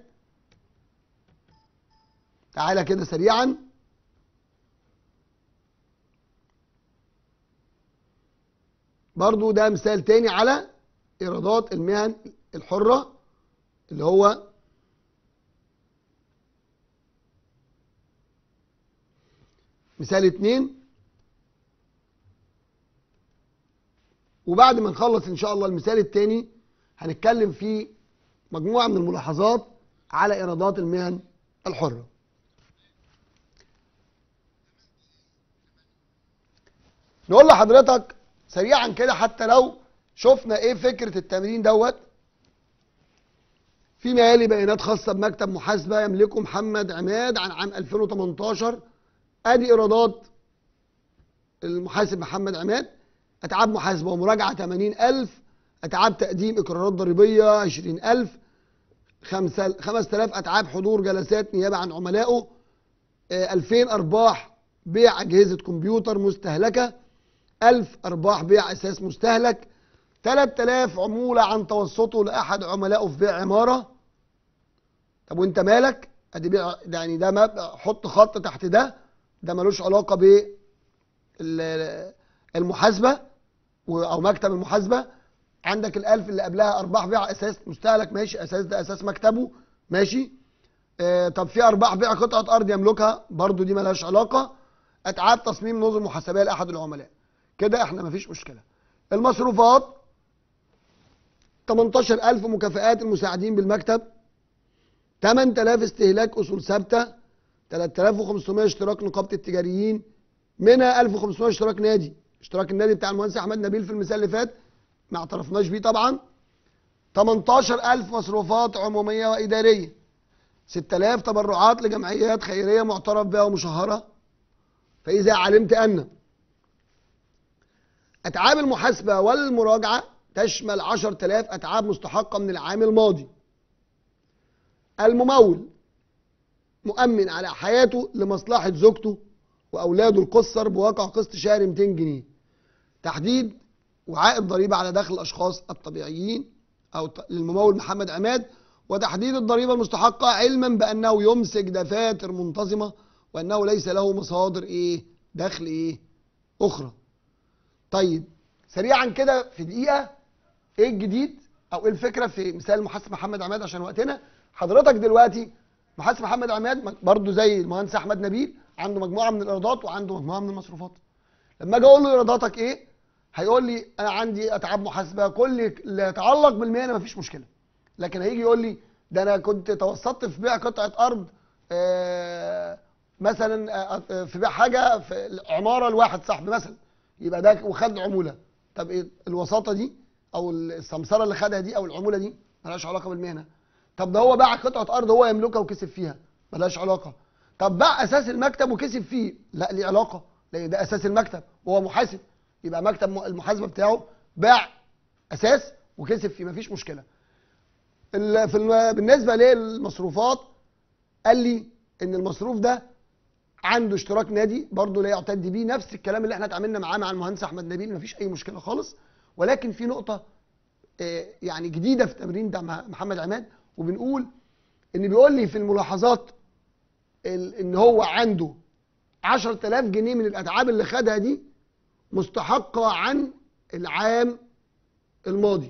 تعالى كده سريعا. برضو ده مثال تاني على ايرادات المهن الحرة، اللي هو مثال اتنين. وبعد ما نخلص ان شاء الله المثال التاني هنتكلم في مجموعة من الملاحظات على ايرادات المهن الحرة. نقول لحضرتك سريعا كده حتى لو شفنا ايه فكرة التمرين دوت. في مالي بيانات خاصة بمكتب محاسبة يملكه محمد عماد عن عام ألفين وتمنتاشر. ادي ايرادات المحاسب محمد عماد. اتعاب محاسبة ومراجعة ثمانين ألف، اتعاب تقديم اقرارات ضريبية عشرين ألف، خمسة آلاف اتعاب حضور جلسات نيابة عن عملائه، ألفين ارباح بيع اجهزة كمبيوتر مستهلكة، ألف ارباح بيع اساس مستهلك، ثلاثة آلاف عمولة عن توسطه لاحد عملائه في بيع عمارة. طب وانت مالك؟ ادي بيع، يعني ده ما حط خط تحت ده، ده ملوش علاقة بالمحاسبة او مكتب المحاسبة. عندك الألف اللي قبلها ارباح بيع اساس مستهلك، ماشي، اساس ده اساس مكتبه، ماشي. آه طب في ارباح بيع قطعة ارض يملكها، برضو دي ملهاش علاقة. اتعاب تصميم نظم محاسبية لاحد العملاء، كده احنا مفيش مشكلة. المصروفات تمنتاشر ألف مكافآت المساعدين بالمكتب، ثمانية آلاف استهلاك اصول ثابته، ثلاثة آلاف وخمسمائة اشتراك نقابه التجاريين، منها ألف وخمسمائة اشتراك نادي. اشتراك النادي بتاع المهندس احمد نبيل في المثال اللي فات ما اعترفناش بيه طبعا. تمنتاشر ألف مصروفات عموميه واداريه، ستة آلاف تبرعات لجمعيات خيريه معترف بها ومشهره. فاذا علمت ان اتعاب المحاسبه والمراجعه تشمل عشرة آلاف اتعاب مستحقه من العام الماضي، الممول مؤمن على حياته لمصلحه زوجته واولاده القُصّر بواقع قسط شهري مئتين جنيه، تحديد وعائد ضريبه على دخل الاشخاص الطبيعيين او للممول محمد عماد، وتحديد الضريبه المستحقه علما بانه يمسك دفاتر منتظمه وانه ليس له مصادر ايه دخل ايه اخرى. طيب سريعا كده في دقيقه، ايه الجديد او ايه الفكره في مثال المحاسب محمد عماد عشان وقتنا؟ حضرتك دلوقتي محاسب محمد عماد برضو زي المهندس احمد نبيل عنده مجموعه من الايرادات وعنده مجموعه من المصروفات. لما اجي اقول له ايراداتك ايه هيقول لي انا عندي اتعاب محاسبه، كل اللي يتعلق بالمهنه مفيش مشكله. لكن هيجي يقول لي ده انا كنت توسطت في بيع قطعه ارض، آه مثلا آه في بيع حاجه في عماره لواحد صاحبي مثلا، يبقى ده وخد عموله. طب ايه الوساطه دي او السمسره اللي خدها دي او العموله دي؟ مالهاش علاقه بالمهنه. طب ده هو باع قطعه ارض هو يملكها وكسب فيها، مالهاش علاقه. طب باع اساس المكتب وكسب فيه، لا ليه علاقه، لان ده اساس المكتب وهو محاسب، يبقى مكتب المحاسبه بتاعه باع اساس وكسب فيه، مفيش مشكله. في بالنسبه للمصروفات قال لي ان المصروف ده عنده اشتراك نادي برضه لا يعتد بيه، نفس الكلام اللي احنا اتعاملنا معاه مع المهندس احمد نبيل، مفيش اي مشكله خالص. ولكن في نقطه يعني جديده في تمرين ده محمد عماد، وبنقول ان بيقول لي في الملاحظات ان هو عنده عشرة آلاف جنيه من الاتعاب اللي خدها دي مستحقه عن العام الماضي.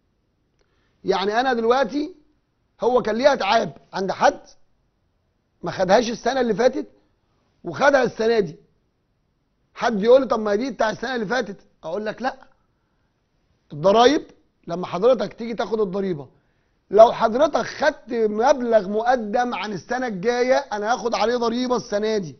يعني انا دلوقتي هو كان ليه اتعاب عند حد ما خدهاش السنه اللي فاتت وخدها السنه دي. حد يقول لي طب ما دي بتاع السنه اللي فاتت، اقول لك لا. الضرايب لما حضرتك تيجي تاخد الضريبه، لو حضرتك خدت مبلغ مقدم عن السنه الجايه انا هاخد عليه ضريبه السنه دي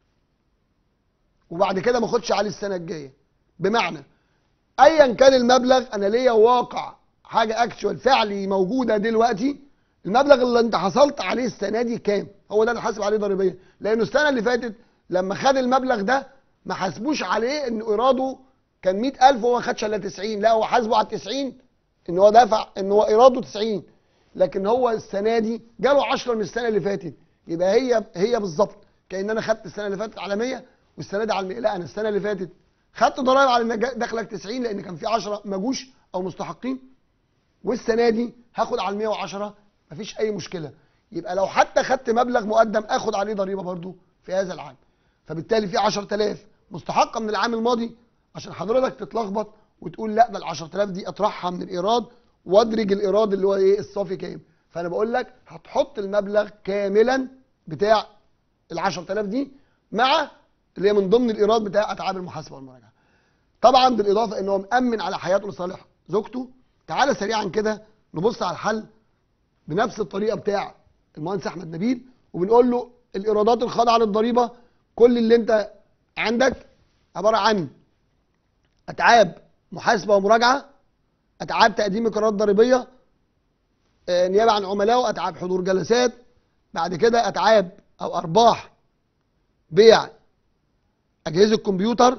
وبعد كده ما اخدش عليه السنه الجايه. بمعنى ايا كان المبلغ انا ليا واقع حاجه اكشوال فعلي موجوده دلوقتي، المبلغ اللي انت حصلت عليه السنه دي كام هو ده اللي حاسب عليه ضريبيه. لانه السنه اللي فاتت لما خد المبلغ ده ما حاسبوش عليه ان ايراده كان مئة ألف وهو ما خدش الا تسعين، لا هو حاسبه على تسعين ان هو دفع ان هو ايراده تسعين، لكن هو السنه دي جاله عشرة من السنه اللي فاتت، يبقى هي هي بالظبط كأن انا خدت السنه اللي فاتت على مية والسنه دي على مية. لا انا السنه اللي فاتت خدت ضرايب على ان دخلك تسعين لان كان في عشرة ما جوش او مستحقين، والسنه دي هاخد على ال مية وعشرة مفيش اي مشكله. يبقى لو حتى خدت مبلغ مقدم اخد عليه ضريبه برضو في هذا العام. فبالتالي في عشرة آلاف مستحقه من العام الماضي، عشان حضرتك تتلخبط وتقول لا ده ال عشرة آلاف دي اطرحها من الايراد وادرج الايراد اللي هو ايه الصافي كام. فانا بقول لك هتحط المبلغ كاملا بتاع ال عشرة آلاف دي مع اللي هي من ضمن الايراد بتاع اتعاب المحاسبه والمراجعه. طبعا بالاضافه ان هو مامن على حياته لصالح زوجته. تعالى سريعا كده نبص على الحل بنفس الطريقه بتاع المهندس احمد نبيل، وبنقول له الايرادات الخاضعه للضريبه كل اللي انت عندك عباره عن اتعاب محاسبه ومراجعه، اتعاب تقديم قرارات ضريبيه، آه، نيابه عن عملاء، واتعاب حضور جلسات، بعد كده اتعاب او ارباح بيع اجهزه كمبيوتر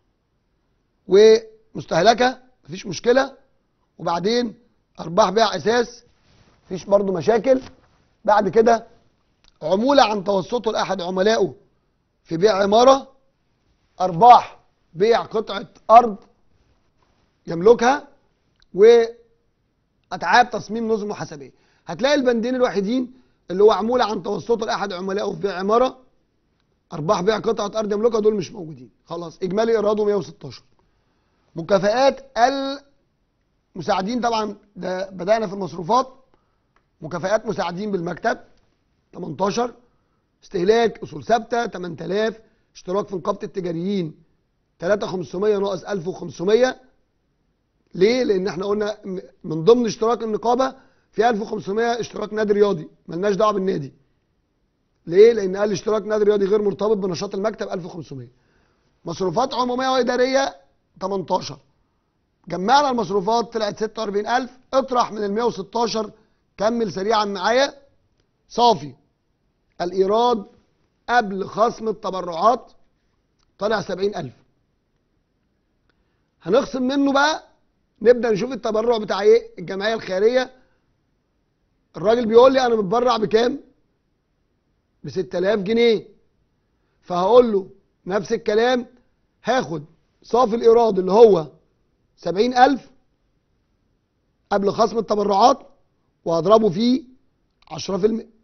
ومستهلكه مفيش مشكله، وبعدين ارباح بيع اساس مفيش برضو مشاكل، بعد كده عموله عن توسطه لاحد عملائه في بيع عماره، ارباح بيع قطعه ارض يملكها، واتعاب تصميم نظم محاسبيه. هتلاقي البندين الوحيدين اللي هو عموله عن توسطه لاحد عملائه في بيع عماره، ارباح بيع قطعه ارض يملكها، دول مش موجودين خلاص. اجمالي ايراده مية وستاشر. مكافآت المساعدين طبعا ده بدانا في المصروفات، مكافآت مساعدين بالمكتب تمنتاشر، استهلاك اصول ثابته تمن تلاف، اشتراك في نقابه التجاريين تلاتة آلاف وخمسمية ناقص ألف وخمسمية. ليه؟ لان احنا قلنا من ضمن اشتراك النقابه في ألف وخمسمية اشتراك نادي رياضي، ملناش دعوه بالنادي. ليه؟ لان قال اشتراك نادي رياضي غير مرتبط بنشاط المكتب ألف وخمسمية. مصروفات عموميه واداريه تمنتاشر. جمعنا المصروفات طلعت ستة وأربعين ألف، اطرح من ال مية وستاشر. كمل سريعا معايا. صافي الايراد قبل خصم التبرعات طلع سبعين ألف. هنخصم منه بقى، نبدا نشوف التبرع بتاع ايه الجمعيه الخيريه. الراجل بيقول لي انا متبرع بكام؟ ب ستة آلاف جنيه. فهقول له نفس الكلام، هاخد صافي الايراد اللي هو سبعين ألف قبل خصم التبرعات وهضربه فيه عشرة في المية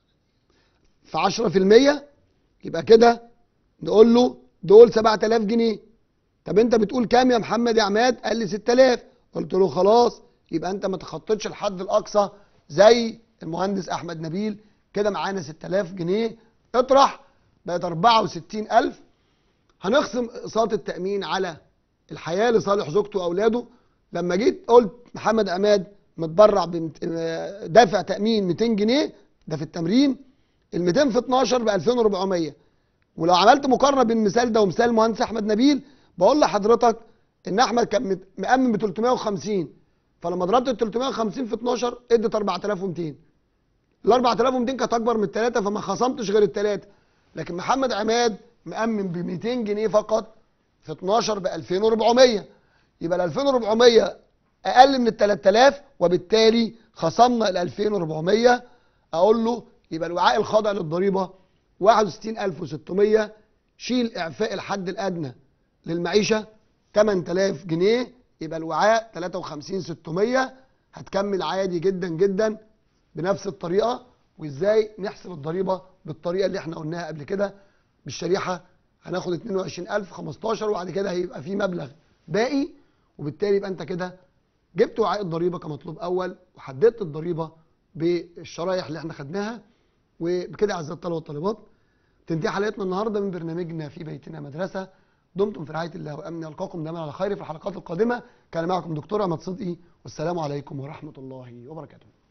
في عشرة في المية، يبقى كده نقول له دول سبعة آلاف جنيه. طب انت بتقول كام يا محمد يا عماد؟ قال لي ستة آلاف. قلت له خلاص يبقى انت ما تخططش الحد الاقصى زي المهندس احمد نبيل. كده معانا ستة آلاف جنيه، اطرح بقت أربعة وستين ألف. هنخصم اقساط التامين على الحياه لصالح زوجته واولاده. لما جيت قلت محمد عماد متبرع دافع تامين ميتين جنيه، ده في التمرين، ال ميتين في اتناشر ب ألفين وأربعمية. ولو عملت مقارنه بين المثال ده ومثال المهندس احمد نبيل، بقول لحضرتك ان احمد كان مأمن ب تلتمية وخمسين، فلما ضربت ال تلتمية وخمسين في اتناشر ادت أربعة آلاف ومتين. ال أربعة آلاف ومتين كانت اكبر من الثلاثه، فما خصمتش غير الثلاثه. لكن محمد عماد مأمن ب ميتين جنيه فقط في اتناشر ب ألفين وأربعمية، يبقى ال ألفين وأربعمية اقل من ال تلاتة آلاف، وبالتالي خصمنا ال ألفين وأربعمية. اقول له يبقى الوعاء الخاضع للضريبه واحد وستين ألف وستمية، شيل اعفاء الحد الادنى للمعيشه تمن تلاف جنيه، يبقى الوعاء تلاتة وخمسين ألف وستمية. هتكمل عادي جدا جدا بنفس الطريقه. وازاي نحسب الضريبه؟ بالطريقه اللي احنا قلناها قبل كده بالشريحه. هناخد اتنين وعشرين ألف خمستاشر، وبعد كده هيبقى في مبلغ باقي، وبالتالي يبقى انت كده جبت وعاء الضريبه كمطلوب اول، وحددت الضريبه بالشرايح اللي احنا خدناها. وبكده اعزائي الطلبه والطالبات تنتهي حلقتنا النهارده من برنامجنا في بيتنا مدرسه. دمتم في رعايه الله وامنه، القاكم دائما على خير في الحلقات القادمه. كان معكم دكتور احمد صدقي، والسلام عليكم ورحمه الله وبركاته.